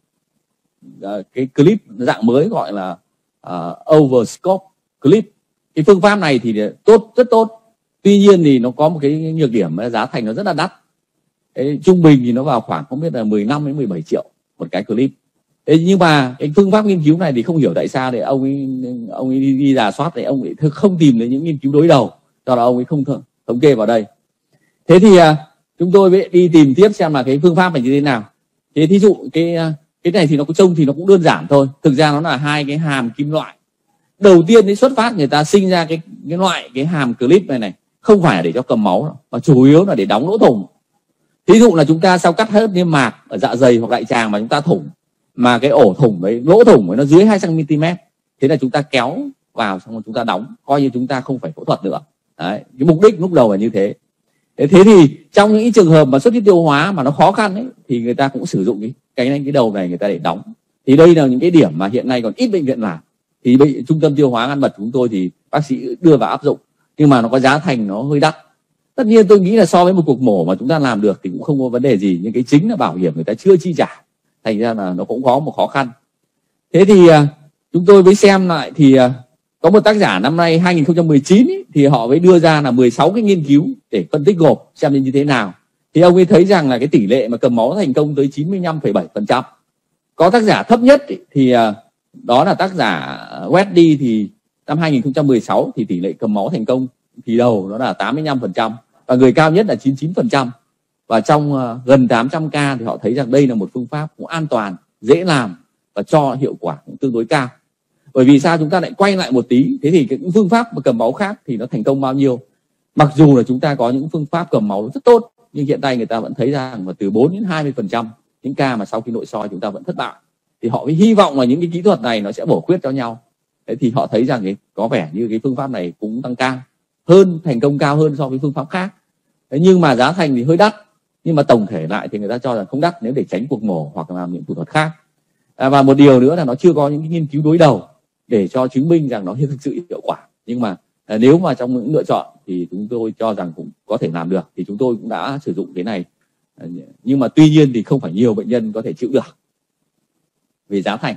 A: uh, cái clip dạng mới gọi là uh, overscope clip. Cái phương pháp này thì tốt, rất tốt. Tuy nhiên thì nó có một cái nhược điểm là giá thành nó rất là đắt. Đấy, trung bình thì nó vào khoảng không biết là mười lăm đến mười bảy triệu một cái clip. Thế nhưng mà cái phương pháp nghiên cứu này thì không hiểu tại sao để ông ấy ông ấy đi, đi rà soát thì ông ấy không tìm thấy những nghiên cứu đối đầu, do đó ông ấy không thống kê vào đây. Thế thì à, chúng tôi mới đi tìm tiếp xem là cái phương pháp này như thế nào. Thế thí dụ cái cái này thì nó cũng trông thì nó cũng đơn giản thôi. Thực ra nó là hai cái hàm kim loại. Đầu tiên đến xuất phát người ta sinh ra cái cái loại cái hàm clip này này không phải là để cho cầm máu đâu, mà chủ yếu là để đóng lỗ thủng. Thí dụ là chúng ta sau cắt hết niêm mạc ở dạ dày hoặc đại tràng mà chúng ta thủng, mà cái ổ thủng đấy, lỗ thủng ấy nó dưới hai xăng ti mét, thế là chúng ta kéo vào xong rồi chúng ta đóng, coi như chúng ta không phải phẫu thuật nữa. Đấy, cái mục đích lúc đầu là như thế. Thế thì trong những trường hợp mà xuất huyết tiêu hóa mà nó khó khăn ấy, thì người ta cũng sử dụng cái cái này, cái đầu này người ta để đóng. Thì đây là những cái điểm mà hiện nay còn ít bệnh viện làm. Thì bệnh trung tâm tiêu hóa gan mật chúng tôi thì bác sĩ đưa vào áp dụng, nhưng mà nó có giá thành nó hơi đắt. Tất nhiên tôi nghĩ là so với một cuộc mổ mà chúng ta làm được thì cũng không có vấn đề gì, nhưng cái chính là bảo hiểm người ta chưa chi trả, thành ra là nó cũng có một khó khăn. Thế thì chúng tôi mới xem lại thì có một tác giả năm nay hai không một chín ý, thì họ mới đưa ra là mười sáu cái nghiên cứu để phân tích gộp xem như thế nào. Thì ông ấy thấy rằng là cái tỷ lệ mà cầm máu thành công tới chín mươi lăm phẩy bảy phần trăm. Có tác giả thấp nhất ý, thì đó là tác giả Weddy, thì năm hai không một sáu thì tỷ lệ cầm máu thành công thì đầu nó là tám mươi lăm phần trăm và người cao nhất là chín mươi chín phần trăm. Và trong uh, gần tám trăm ca thì họ thấy rằng đây là một phương pháp cũng an toàn, dễ làm và cho hiệu quả cũng tương đối cao. Bởi vì sao chúng ta lại quay lại một tí, thế thì những phương pháp mà cầm máu khác thì nó thành công bao nhiêu? Mặc dù là chúng ta có những phương pháp cầm máu rất tốt, nhưng hiện nay người ta vẫn thấy rằng là từ bốn đến hai mươi phần trăm những ca mà sau khi nội soi chúng ta vẫn thất bại. Thì họ mới hy vọng là những cái kỹ thuật này nó sẽ bổ khuyết cho nhau. Thế thì họ thấy rằng ấy, có vẻ như cái phương pháp này cũng tăng cao hơn, thành công cao hơn so với phương pháp khác. Thế nhưng mà giá thành thì hơi đắt, nhưng mà tổng thể lại thì người ta cho rằng không đắt nếu để tránh cuộc mổ hoặc làm những thủ thuật khác. À, và một điều nữa là nó chưa có những nghiên cứu đối đầu để cho chứng minh rằng nó thực sự hiệu quả. Nhưng mà à, nếu mà trong những lựa chọn thì chúng tôi cho rằng cũng có thể làm được, thì chúng tôi cũng đã sử dụng cái này. À, nhưng mà tuy nhiên thì không phải nhiều bệnh nhân có thể chịu được về giá thành.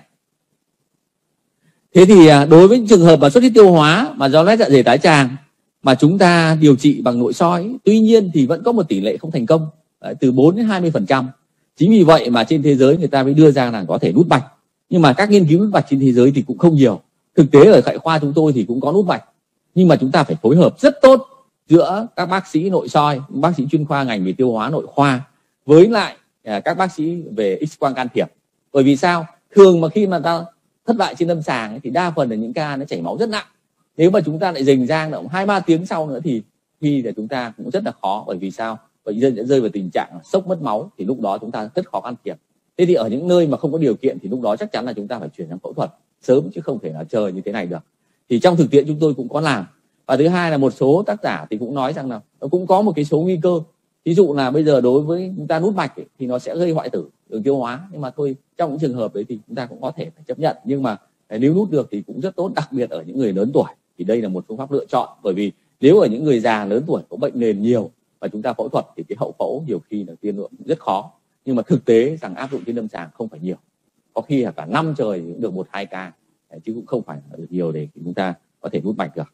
A: Thế thì à, đối với trường hợp mà xuất huyết tiêu hóa mà do loét dạ dày tái tràng mà chúng ta điều trị bằng nội soi, tuy nhiên thì vẫn có một tỷ lệ không thành công, đấy, từ bốn đến hai mươi phần trăm. Chính vì vậy mà trên thế giới người ta mới đưa ra là có thể nút bạch. Nhưng mà các nghiên cứu nút bạch trên thế giới thì cũng không nhiều. Thực tế ở tại khoa chúng tôi thì cũng có nút bạch, nhưng mà chúng ta phải phối hợp rất tốt giữa các bác sĩ nội soi, bác sĩ chuyên khoa ngành về tiêu hóa nội khoa với lại à, các bác sĩ về X quang can thiệp. Bởi vì sao? Thường mà khi mà ta thất bại trên lâm sàng ấy, thì đa phần là những ca nó chảy máu rất nặng. Nếu mà chúng ta lại rình rang động hai ba tiếng sau nữa thì khi là chúng ta cũng rất là khó. Bởi vì sao? Bệnh nhân sẽ rơi vào tình trạng sốc mất máu, thì lúc đó chúng ta rất khó can thiệp. Thế thì ở những nơi mà không có điều kiện thì lúc đó chắc chắn là chúng ta phải chuyển sang phẫu thuật sớm, chứ không thể là chờ như thế này được. Thì trong thực tiễn chúng tôi cũng có làm. Và thứ hai là một số tác giả thì cũng nói rằng là nó cũng có một cái số nguy cơ. Ví dụ là bây giờ đối với chúng ta nút mạch ấy, thì nó sẽ gây hoại tử đường tiêu hóa. Nhưng mà thôi, trong những trường hợp đấy thì chúng ta cũng có thể phải chấp nhận. Nhưng mà nếu nút được thì cũng rất tốt, đặc biệt ở những người lớn tuổi. Thì đây là một phương pháp lựa chọn. Bởi vì nếu ở những người già lớn tuổi có bệnh nền nhiều và chúng ta phẫu thuật thì cái hậu phẫu nhiều khi là tiên lượng rất khó. Nhưng mà thực tế rằng áp dụng trên lâm sàng không phải nhiều. Có khi là cả năm trời cũng được một hai ca, chứ cũng không phải được nhiều để chúng ta có thể nút mạch được.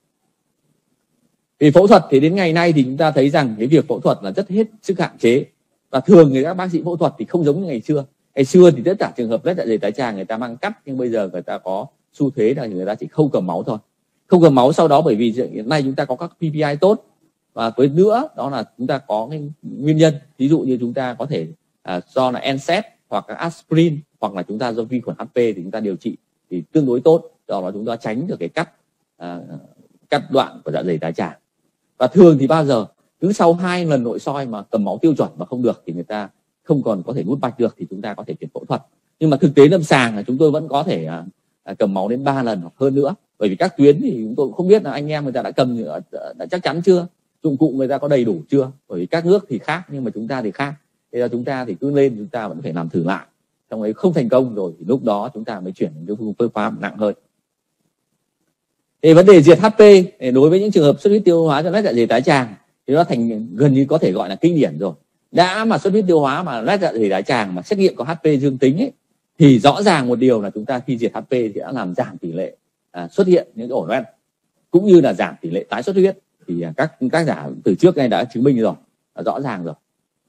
A: Vì phẫu thuật thì đến ngày nay thì chúng ta thấy rằng cái việc phẫu thuật là rất hết sức hạn chế. Và thường người các bác sĩ phẫu thuật thì không giống như ngày xưa. Ngày xưa thì tất cả trường hợp loét dạ dày tái tràng người ta mang cắt, nhưng bây giờ người ta có xu thế là người ta chỉ không cầm máu thôi. Không cầm máu sau đó bởi vì hiện nay chúng ta có các pê pê i tốt. Và với nữa đó là chúng ta có cái nguyên nhân. Ví dụ như chúng ta có thể à, do là en sét hoặc là aspirin, hoặc là chúng ta do vi khuẩn hát pê thì chúng ta điều trị thì tương đối tốt. Do đó chúng ta tránh được cái cắt à, cắt đoạn của dạ dày tái tràng. Và thường thì bao giờ cứ sau hai lần nội soi mà cầm máu tiêu chuẩn mà không được thì người ta không còn có thể nút mạch được, thì chúng ta có thể chuyển phẫu thuật. Nhưng mà thực tế lâm sàng là chúng tôi vẫn có thể à, cầm máu đến ba lần hoặc hơn nữa. bởi vì các tuyến thì chúng tôi cũng không biết là anh em người ta đã cầm đã chắc chắn chưa, dụng cụ người ta có đầy đủ chưa, bởi vì các nước thì khác nhưng mà chúng ta thì khác. Thế là chúng ta thì cứ lên chúng ta vẫn phải làm thử lại, trong ấy không thành công rồi thì lúc đó chúng ta mới chuyển đến cái phương pháp nặng hơn. Thì vấn đề diệt hát pê đối với những trường hợp xuất huyết tiêu hóa do loét dạ dày tái tràng thì nó thành gần như có thể gọi là kinh điển rồi. Đã mà xuất huyết tiêu hóa mà loét dạ dày tái tràng mà xét nghiệm có hát pê dương tính ấy, thì rõ ràng một điều là chúng ta khi diệt hát pê thì đã làm giảm tỷ lệ à, xuất hiện những cái ổ loét cũng như là giảm tỷ lệ tái xuất huyết, thì à, các các giả từ trước này đã chứng minh rồi, đã rõ ràng rồi.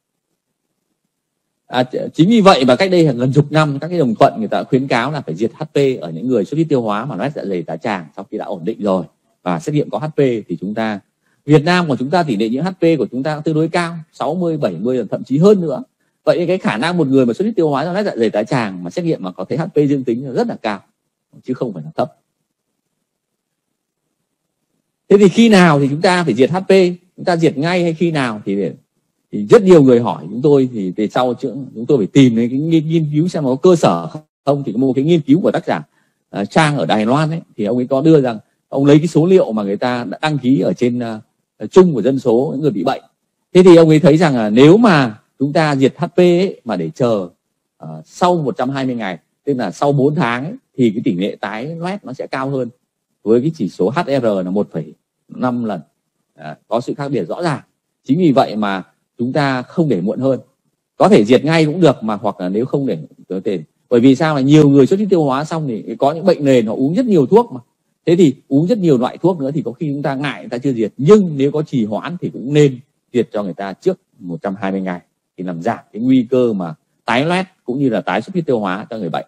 A: À, chính vì vậy mà cách đây gần chục năm các cái đồng thuận người ta khuyến cáo là phải diệt hát pê ở những người xuất huyết tiêu hóa mà loét dạ dày tái tràng sau khi đã ổn định rồi và xét nghiệm có hát pê thì chúng ta Việt Nam của chúng ta tỷ lệ nhiễm hát pê của chúng ta tương đối cao, sáu mươi, bảy mươi thậm chí hơn nữa. Vậy cái khả năng một người mà xuất huyết tiêu hóa do loét dạ dày tái tràng mà xét nghiệm mà có thấy hát pê dương tính là rất là cao chứ không phải là thấp. Thế thì khi nào thì chúng ta phải diệt hát pê? Chúng ta diệt ngay hay khi nào thì để thì rất nhiều người hỏi chúng tôi, thì về sau chúng tôi phải tìm cái nghiên cứu xem có cơ sở không. Thì có một cái nghiên cứu của tác giả uh, Trang ở Đài Loan ấy, thì ông ấy có đưa rằng ông lấy cái số liệu mà người ta đã đăng ký ở trên uh, chung của dân số những người bị bệnh. Thế thì ông ấy thấy rằng là nếu mà chúng ta diệt hát pê ấy, mà để chờ uh, sau một trăm hai mươi ngày, tức là sau bốn tháng ấy, thì cái tỷ lệ tái loét nó sẽ cao hơn, với cái chỉ số hát rờ là một phẩy năm lần, à, có sự khác biệt rõ ràng. Chính vì vậy mà chúng ta không để muộn hơn, có thể diệt ngay cũng được mà, hoặc là nếu không để có thể, bởi vì sao là nhiều người xuất huyết tiêu hóa xong thì có những bệnh nền họ uống rất nhiều thuốc mà, thế thì uống rất nhiều loại thuốc nữa thì có khi chúng ta ngại người ta chưa diệt, nhưng nếu có trì hoãn thì cũng nên diệt cho người ta trước một trăm hai mươi ngày thì làm giảm cái nguy cơ mà tái loét cũng như là tái xuất huyết tiêu hóa cho người bệnh.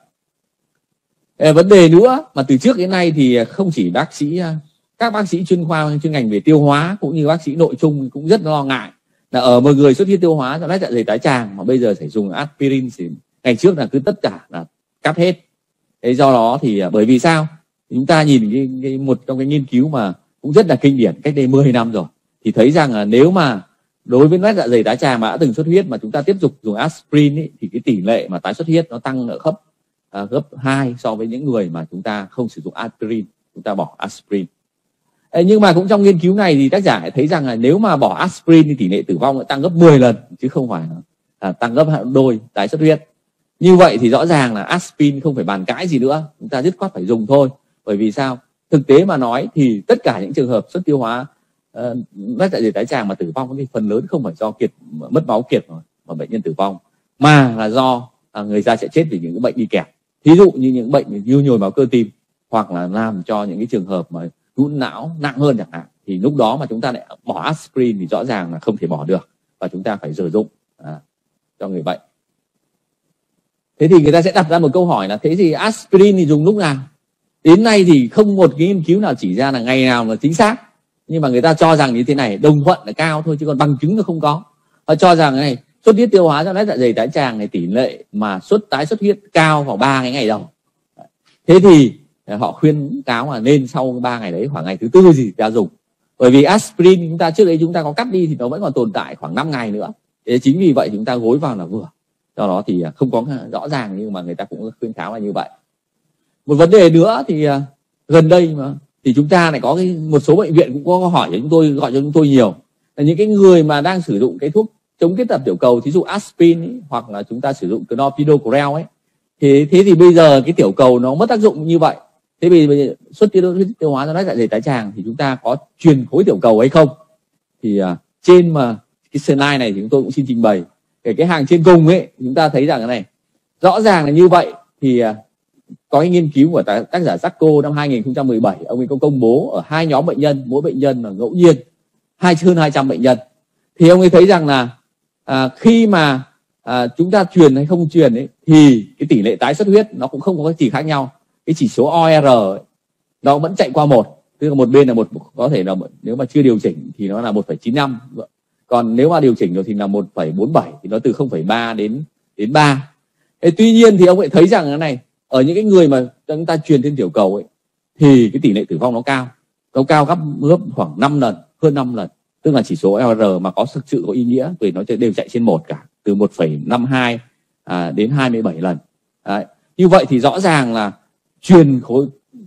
A: Ê, vấn đề nữa mà từ trước đến nay thì không chỉ bác sĩ, các bác sĩ chuyên khoa chuyên ngành về tiêu hóa cũng như bác sĩ nội trung cũng rất lo ngại là ở một người xuất huyết tiêu hóa do loét dạ dày tái tràng mà bây giờ phải dùng aspirin, thì ngày trước là cứ tất cả là cắt hết. Thế do đó thì bởi vì sao? Chúng ta nhìn cái, cái một trong cái nghiên cứu mà cũng rất là kinh điển cách đây mười năm rồi, thì thấy rằng là nếu mà đối với loét dạ dày tái tràng mà đã từng xuất huyết mà chúng ta tiếp tục dùng aspirin ấy, thì cái tỷ lệ mà tái xuất huyết nó tăng ở gấp à, gấp hai so với những người mà chúng ta không sử dụng aspirin, chúng ta bỏ aspirin. Ê, nhưng mà cũng trong nghiên cứu này thì tác giả thấy rằng là nếu mà bỏ aspirin thì tỷ lệ tử vong tăng gấp mười lần chứ không phải là tăng gấp đôi tái xuất huyết. Như vậy thì rõ ràng là aspirin không phải bàn cãi gì nữa, chúng ta dứt khoát phải dùng thôi. Bởi vì sao? Thực tế mà nói thì tất cả những trường hợp xuất tiêu hóa loét dạ dày tái tràng mà tử vong thì phần lớn không phải do kiệt mất máu kiệt mà, mà bệnh nhân tử vong, mà là do à, người ta sẽ chết vì những cái bệnh đi kèm. Thí dụ như những bệnh như nhồi máu cơ tim, hoặc là làm cho những cái trường hợp mà nhũn não nặng hơn chẳng hạn, thì lúc đó mà chúng ta lại bỏ aspirin thì rõ ràng là không thể bỏ được và chúng ta phải sử dụng à, cho người bệnh. Thế thì người ta sẽ đặt ra một câu hỏi là thế thì aspirin thì dùng lúc nào? Đến nay thì không một cái nghiên cứu nào chỉ ra là ngày nào là chính xác, nhưng mà người ta cho rằng như thế này, đồng thuận là cao thôi chứ còn bằng chứng nó không có. Họ cho rằng này, xuất huyết tiêu hóa do loét dạ dày tái tràng này tỷ lệ mà xuất tái xuất huyết cao vào ba cái ngày đầu. Thế thì họ khuyên cáo là nên sau ba ngày đấy, khoảng ngày thứ tư gì ta dùng. Bởi vì aspirin chúng ta trước đấy chúng ta có cắt đi thì nó vẫn còn tồn tại khoảng năm ngày nữa. Thế chính vì vậy chúng ta gối vào là vừa. Do đó thì không có rõ ràng nhưng mà người ta cũng khuyên cáo là như vậy. Một vấn đề nữa thì gần đây mà thì chúng ta lại có cái, một số bệnh viện cũng có hỏi cho chúng tôi, gọi cho chúng tôi nhiều là những cái người mà đang sử dụng cái thuốc chống kết tập tiểu cầu, thí dụ aspirin ấy, hoặc là chúng ta sử dụng clopidogrel ấy, thế thế thì bây giờ cái tiểu cầu nó mất tác dụng như vậy. Thế bây giờ xuất tiêu, tiêu hóa do loét dạ dày tái tràng thì chúng ta có truyền khối tiểu cầu hay không? Thì uh, trên mà cái slide này thì chúng tôi cũng xin trình bày cái cái hàng trên cùng ấy, chúng ta thấy rằng cái này rõ ràng là như vậy. Thì uh, có cái nghiên cứu của tác giả Jaco năm hai nghìn không trăm mười bảy, ông ấy có công bố ở hai nhóm bệnh nhân, mỗi bệnh nhân là ngẫu nhiên hai hơn hai trăm bệnh nhân, thì ông ấy thấy rằng là à, khi mà à, chúng ta truyền hay không truyền ấy, thì cái tỷ lệ tái xuất huyết nó cũng không có gì khác nhau. Cái chỉ số o rờ ấy, nó vẫn chạy qua một, tức là một bên là một, có thể là nếu mà chưa điều chỉnh thì nó là một phẩy chín năm, còn nếu mà điều chỉnh rồi thì là một phẩy bốn bảy, thì nó từ không phẩy ba đến đến ba. Thế tuy nhiên thì ông ấy thấy rằng cái này ở những cái người mà chúng ta truyền trên tiểu cầu ấy thì cái tỷ lệ tử vong nó cao, nó cao gấp gấp khoảng năm lần, hơn năm lần, tức là chỉ số o rờ mà có thực sự có ý nghĩa vì nó đều chạy trên một cả, từ một phẩy năm hai à, đến hai mươi bảy lần. Đấy. Như vậy thì rõ ràng là truyền khối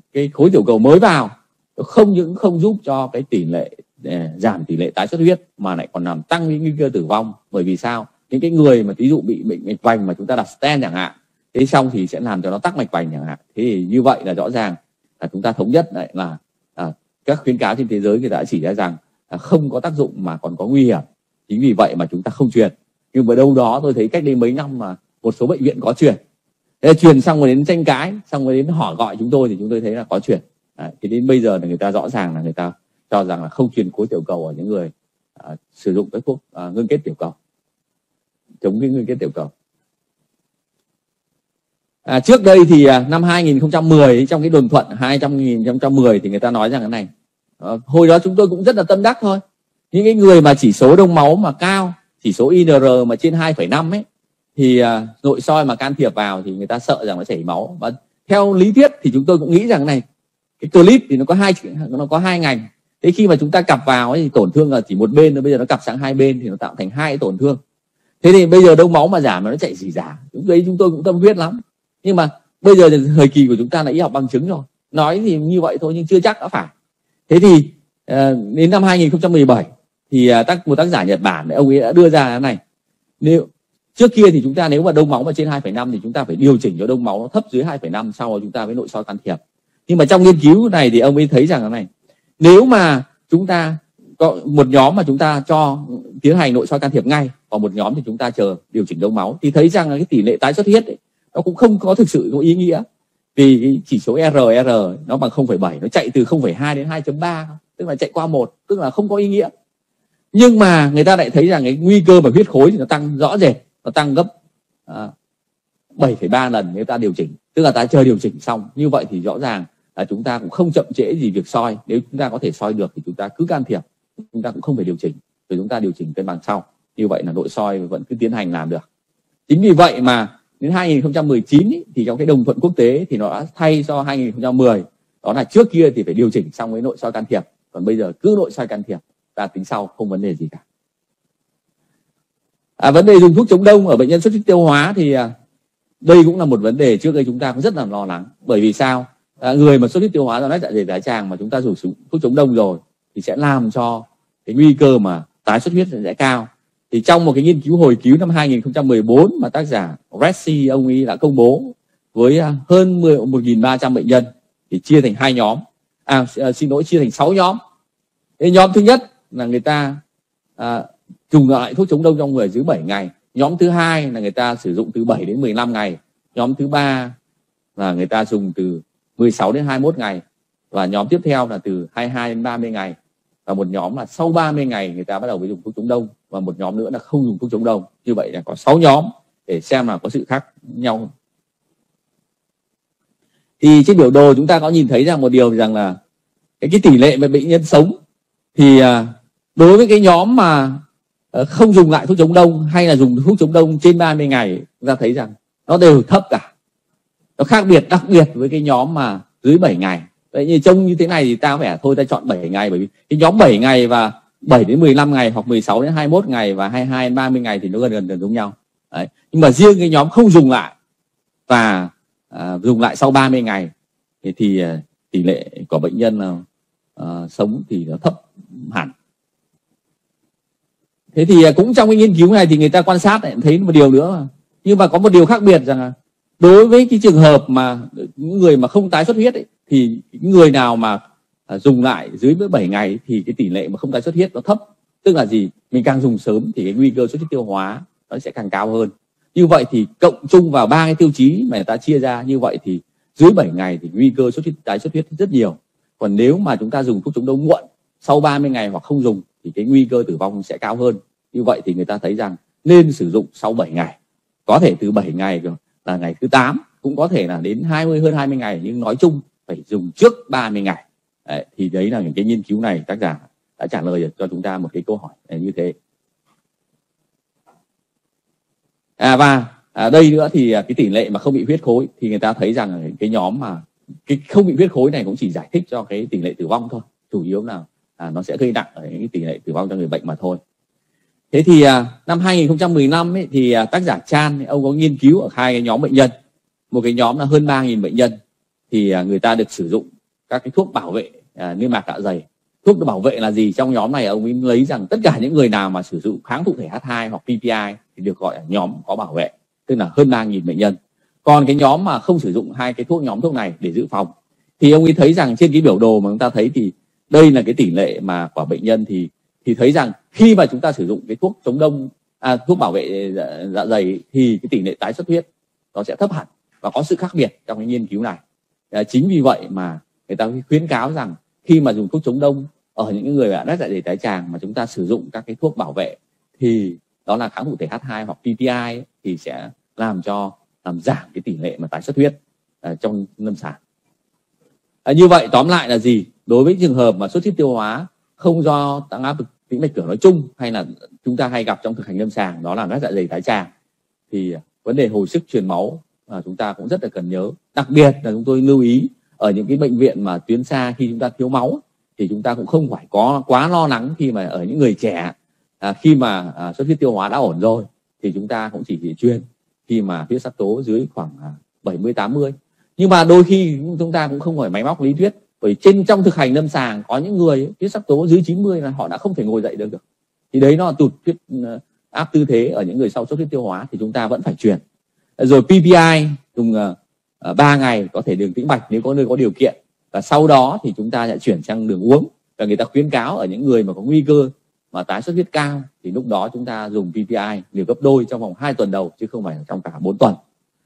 A: cái khối tiểu cầu mới vào không những không giúp cho cái tỷ lệ giảm tỷ lệ tái xuất huyết mà lại còn làm tăng cái nguy cơ tử vong. Bởi vì sao? Những cái người mà ví dụ bị bệnh mạch vành mà chúng ta đặt stent chẳng hạn, thế xong thì sẽ làm cho nó tắc mạch vành chẳng hạn. Thế thì như vậy là rõ ràng là chúng ta thống nhất lại là à, các khuyến cáo trên thế giới người ta đã chỉ ra rằng à, không có tác dụng mà còn có nguy hiểm. Chính vì vậy mà chúng ta không truyền. Nhưng mà đâu đó tôi thấy cách đây mấy năm mà một số bệnh viện có truyền. Thế truyền xong rồi đến tranh cãi, xong rồi đến hỏi gọi chúng tôi thì chúng tôi thấy là có truyền. Đấy, thì đến bây giờ là người ta rõ ràng là người ta cho rằng là không truyền khối tiểu cầu ở những người à, sử dụng cái thuốc à, ngưng kết tiểu cầu, chống cái ngưng kết tiểu cầu. À, trước đây thì à, năm hai nghìn không trăm mười trong cái đồn thuận hai nghìn không trăm mười thì người ta nói rằng cái này. À, hồi đó chúng tôi cũng rất là tâm đắc thôi. Những cái người mà chỉ số đông máu mà cao, chỉ số i en rờ mà trên hai phẩy năm ấy thì à, nội soi mà can thiệp vào thì người ta sợ rằng nó chảy máu. Và theo lý thuyết thì chúng tôi cũng nghĩ rằng này, cái clip thì nó có hai nó có hai ngành. Thế khi mà chúng ta cặp vào ấy, thì tổn thương là chỉ một bên, bây giờ nó cặp sang hai bên thì nó tạo thành hai tổn thương. Thế thì bây giờ đông máu mà giảm mà nó chạy gì giảm, lúc đấy chúng tôi cũng tâm huyết lắm. Nhưng mà bây giờ thời kỳ của chúng ta là y học bằng chứng rồi, nói thì như vậy thôi nhưng chưa chắc đã phải. Thế thì uh, đến năm hai nghìn không trăm mười bảy thì uh, tác một tác giả Nhật Bản ông ấy đã đưa ra cái này. Nếu trước kia thì chúng ta nếu mà đông máu mà trên hai phẩy năm thì chúng ta phải điều chỉnh cho đông máu nó thấp dưới hai phẩy năm, sau đó chúng ta mới nội soi can thiệp. Nhưng mà trong nghiên cứu này thì ông ấy thấy rằng cái này, nếu mà chúng ta có một nhóm mà chúng ta cho tiến hành nội soi can thiệp ngay, còn một nhóm thì chúng ta chờ điều chỉnh đông máu, thì thấy rằng là cái tỷ lệ tái xuất huyết ấy, nó cũng không có thực sự có ý nghĩa. Vì cái chỉ số R R nó bằng không phẩy bảy, nó chạy từ không phẩy hai đến hai chấm ba, tức là chạy qua một, tức là không có ý nghĩa. Nhưng mà người ta lại thấy rằng cái nguy cơ mà huyết khối thì nó tăng rõ rệt, nó tăng gấp à, bảy phẩy ba lần nếu ta điều chỉnh, tức là ta chờ điều chỉnh xong. Như vậy thì rõ ràng là chúng ta cũng không chậm trễ gì việc soi. Nếu chúng ta có thể soi được thì chúng ta cứ can thiệp, chúng ta cũng không phải điều chỉnh, rồi chúng ta điều chỉnh cân bằng sau. Như vậy là nội soi vẫn cứ tiến hành làm được. Chính vì vậy mà đến hai nghìn không trăm mười chín ý, thì trong cái đồng thuận quốc tế thì nó đã thay cho hai nghìn không trăm mười, đó là trước kia thì phải điều chỉnh xong với nội soi can thiệp, còn bây giờ cứ nội soi can thiệp, ta tính sau, không vấn đề gì cả. À, vấn đề dùng thuốc chống đông ở bệnh nhân xuất huyết tiêu hóa thì à, đây cũng là một vấn đề trước đây chúng ta cũng rất là lo lắng. Bởi vì sao? À, người mà xuất huyết tiêu hóa do loét dạ dày đại tràng mà chúng ta dùng thuốc chống đông rồi thì sẽ làm cho cái nguy cơ mà tái xuất huyết sẽ cao. Thì trong một cái nghiên cứu hồi cứu năm hai nghìn không trăm mười bốn mà tác giả Resi ông ấy đã công bố với hơn một nghìn ba trăm bệnh nhân thì chia thành hai nhóm, à xin lỗi chia thành sáu nhóm. Cái nhóm thứ nhất là người ta à, dùng lại thuốc chống đông trong người dưới bảy ngày. Nhóm thứ hai là người ta sử dụng từ bảy đến mười lăm ngày. Nhóm thứ ba là người ta dùng từ mười sáu đến hai mươi mốt ngày. Và nhóm tiếp theo là từ hai mươi hai đến ba mươi ngày. Và một nhóm là sau ba mươi ngày người ta bắt đầu mới dùng thuốc chống đông. Và một nhóm nữa là không dùng thuốc chống đông. Như vậy là có sáu nhóm để xem là có sự khác nhau. Thì trên biểu đồ chúng ta có nhìn thấy rằng một điều rằng là cái, cái tỷ lệ mà bệnh nhân sống thì đối với cái nhóm mà không dùng lại thuốc chống đông hay là dùng thuốc chống đông trên ba mươi ngày, chúng ta thấy rằng nó đều thấp cả. Nó khác biệt đặc biệt với cái nhóm mà dưới bảy ngày. Vậy như trông như thế này thì ta phải thôi ta chọn bảy ngày, bởi vì cái nhóm bảy ngày và bảy đến mười lăm ngày hoặc mười sáu đến hai mươi mốt ngày và hai mươi hai đến ba mươi ngày thì nó gần gần gần giống nhau. Đấy. Nhưng mà riêng cái nhóm không dùng lại và à, dùng lại sau ba mươi ngày thì, thì tỷ lệ của bệnh nhân à, sống thì nó thấp hẳn. Thế thì cũng trong cái nghiên cứu này thì người ta quan sát lại thấy một điều nữa. Nhưng mà có một điều khác biệt rằng là đối với cái trường hợp mà những người mà không tái xuất huyết ấy, thì những người nào mà dùng lại dưới bảy ngày thì cái tỷ lệ mà không tái xuất huyết nó thấp. Tức là gì? Mình càng dùng sớm thì cái nguy cơ xuất huyết tiêu hóa nó sẽ càng cao hơn. Như vậy thì cộng chung vào ba cái tiêu chí mà người ta chia ra như vậy thì dưới bảy ngày thì nguy cơ xuất huyết tái xuất huyết rất nhiều. Còn nếu mà chúng ta dùng thuốc chống đông muộn sau ba mươi ngày hoặc không dùng thì cái nguy cơ tử vong sẽ cao hơn. Như vậy thì người ta thấy rằng nên sử dụng sau bảy ngày. Có thể từ bảy ngày là ngày thứ tám, cũng có thể là đến hai mươi hơn hai mươi ngày, nhưng nói chung phải dùng trước ba mươi ngày. Đấy, thì đấy là những cái nghiên cứu này tác giả đã trả lời được cho chúng ta một cái câu hỏi như thế. À, và à, đây nữa thì cái tỷ lệ mà không bị huyết khối thì người ta thấy rằng cái nhóm mà cái không bị huyết khối này cũng chỉ giải thích cho cái tỷ lệ tử vong thôi, chủ yếu là à, nó sẽ gây nặng ở những tỷ lệ tử vong cho người bệnh mà thôi. Thế thì à, năm hai nghìn không trăm mười lăm ấy, thì à, tác giả Chan ông có nghiên cứu ở hai cái nhóm bệnh nhân. Một cái nhóm là hơn ba nghìn bệnh nhân thì à, người ta được sử dụng các cái thuốc bảo vệ à, niêm mạc dạ dày. Thuốc bảo vệ là gì? Trong nhóm này ông ấy lấy rằng tất cả những người nào mà sử dụng kháng thụ thể H hai hoặc pê pê i thì được gọi là nhóm có bảo vệ, tức là hơn ba nghìn bệnh nhân. Còn cái nhóm mà không sử dụng hai cái thuốc nhóm thuốc này để dự phòng thì ông ấy thấy rằng trên cái biểu đồ mà chúng ta thấy thì đây là cái tỷ lệ mà của bệnh nhân thì thì thấy rằng khi mà chúng ta sử dụng cái thuốc chống đông à, thuốc bảo vệ dạ, dạ dày thì cái tỷ lệ tái xuất huyết nó sẽ thấp hẳn và có sự khác biệt trong cái nghiên cứu này. À, chính vì vậy mà người ta khuyến cáo rằng khi mà dùng thuốc chống đông ở những người bị loét dạ dày thái tràng mà chúng ta sử dụng các cái thuốc bảo vệ thì đó là kháng thụ thể H hai hoặc pê pê i ấy, thì sẽ làm cho làm giảm cái tỷ lệ mà tái xuất huyết à, trong lâm sàng. À, như vậy tóm lại là gì? Đối với trường hợp mà xuất huyết tiêu hóa không do tăng áp lực tĩnh mạch cửa nói chung hay là chúng ta hay gặp trong thực hành lâm sàng đó là loét dạ dày thái tràng thì vấn đề hồi sức truyền máu à, chúng ta cũng rất là cần nhớ. Đặc biệt là chúng tôi lưu ý ở những cái bệnh viện mà tuyến xa khi chúng ta thiếu máu thì chúng ta cũng không phải có quá lo lắng khi mà ở những người trẻ à, khi mà à, xuất huyết tiêu hóa đã ổn rồi thì chúng ta cũng chỉ chỉ truyền khi mà huyết sắc tố dưới khoảng à, bảy mươi tám mươi. Nhưng mà đôi khi chúng ta cũng không phải máy móc lý thuyết, bởi trên trong thực hành lâm sàng có những người huyết sắc tố dưới chín mươi là họ đã không thể ngồi dậy được được. Thì đấy nó là tụt huyết áp tư thế ở những người sau xuất huyết tiêu hóa thì chúng ta vẫn phải truyền. Rồi pê pê i dùng uh, ba ngày có thể đường tĩnh mạch nếu có nơi có điều kiện, và sau đó thì chúng ta sẽ chuyển sang đường uống. Và người ta khuyến cáo ở những người mà có nguy cơ mà tái xuất huyết cao thì lúc đó chúng ta dùng pê pê i liều gấp đôi trong vòng hai tuần đầu chứ không phải trong cả bốn tuần.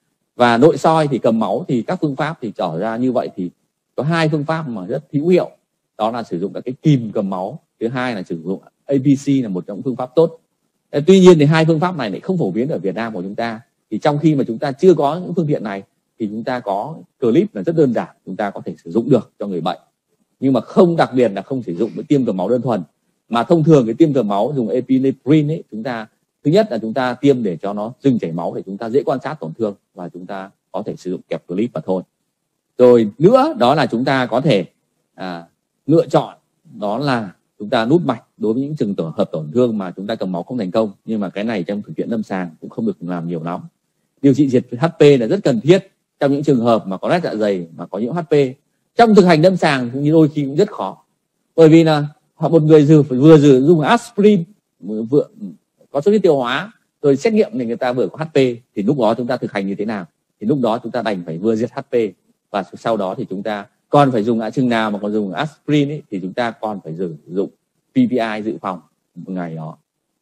A: Và nội soi thì cầm máu thì các phương pháp thì trở ra như vậy thì có hai phương pháp mà rất hữu hiệu, đó là sử dụng các cái kìm cầm máu, thứ hai là sử dụng a pê xê là một trong những phương pháp tốt. Tuy nhiên thì hai phương pháp này lại không phổ biến ở Việt Nam của chúng ta. Thì trong khi mà chúng ta chưa có những phương tiện này thì chúng ta có clip là rất đơn giản, chúng ta có thể sử dụng được cho người bệnh, nhưng mà không, đặc biệt là không sử dụng với tiêm cầm máu đơn thuần. Mà thông thường cái tiêm cầm máu dùng epinephrine ấy, chúng ta thứ nhất là chúng ta tiêm để cho nó dừng chảy máu để chúng ta dễ quan sát tổn thương và chúng ta có thể sử dụng kẹp clip mà thôi. Rồi nữa đó là chúng ta có thể à, lựa chọn đó là chúng ta nút mạch đối với những trường tổ hợp tổn thương mà chúng ta cầm máu không thành công, nhưng mà cái này trong thực hiện lâm sàng cũng không được làm nhiều lắm. Điều trị diệt hát pê là rất cần thiết trong những trường hợp mà có loét dạ dày mà có nhiễm hát pê. Trong thực hành lâm sàng cũng như đôi khi cũng rất khó, bởi vì là họ một người vừa vừa sử dụng aspirin vừa có xuất huyết tiêu hóa rồi xét nghiệm thì người ta vừa có hát pê, thì lúc đó chúng ta thực hành như thế nào? Thì lúc đó chúng ta đành phải vừa diệt hát pê và sau đó thì chúng ta còn phải dùng, chừng nào mà còn dùng aspirin ấy, thì chúng ta còn phải sử dụng pê pê i dự phòng một ngày đó.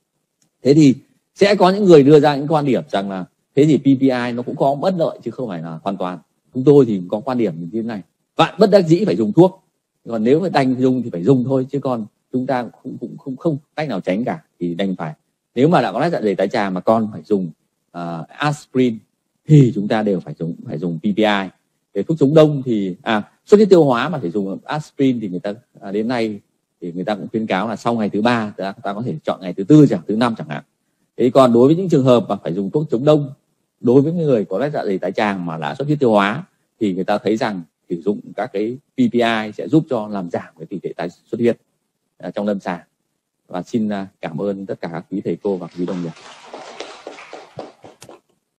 A: Thế thì sẽ có những người đưa ra những quan điểm rằng là thế thì pê pê i nó cũng có bất lợi chứ không phải là hoàn toàn. Chúng tôi thì có quan điểm như thế này, vạn bất đắc dĩ phải dùng thuốc, còn nếu mà đành dùng thì phải dùng thôi, chứ còn chúng ta cũng cũng không không cách nào tránh cả, thì đành phải. Nếu mà đã có loét dạ dày thái tràng mà còn phải dùng uh, aspirin thì chúng ta đều phải dùng phải dùng pê pê i. Về thuốc chống đông thì à xuất huyết tiêu hóa mà phải dùng aspirin thì người ta à, đến nay thì người ta cũng khuyến cáo là sau ngày thứ ba ta, ta có thể chọn ngày thứ tư chẳng thứ năm chẳng hạn. Thế còn đối với những trường hợp mà phải dùng thuốc chống đông đối với những người có loét dạ dày thái tràng mà đã xuất huyết tiêu hóa thì người ta thấy rằng sử dụng các cái pê pê i sẽ giúp cho làm giảm cái tỷ lệ tái xuất huyết à, trong lâm sàng. Và xin à, cảm ơn tất cả các quý thầy cô và quý đồng nghiệp.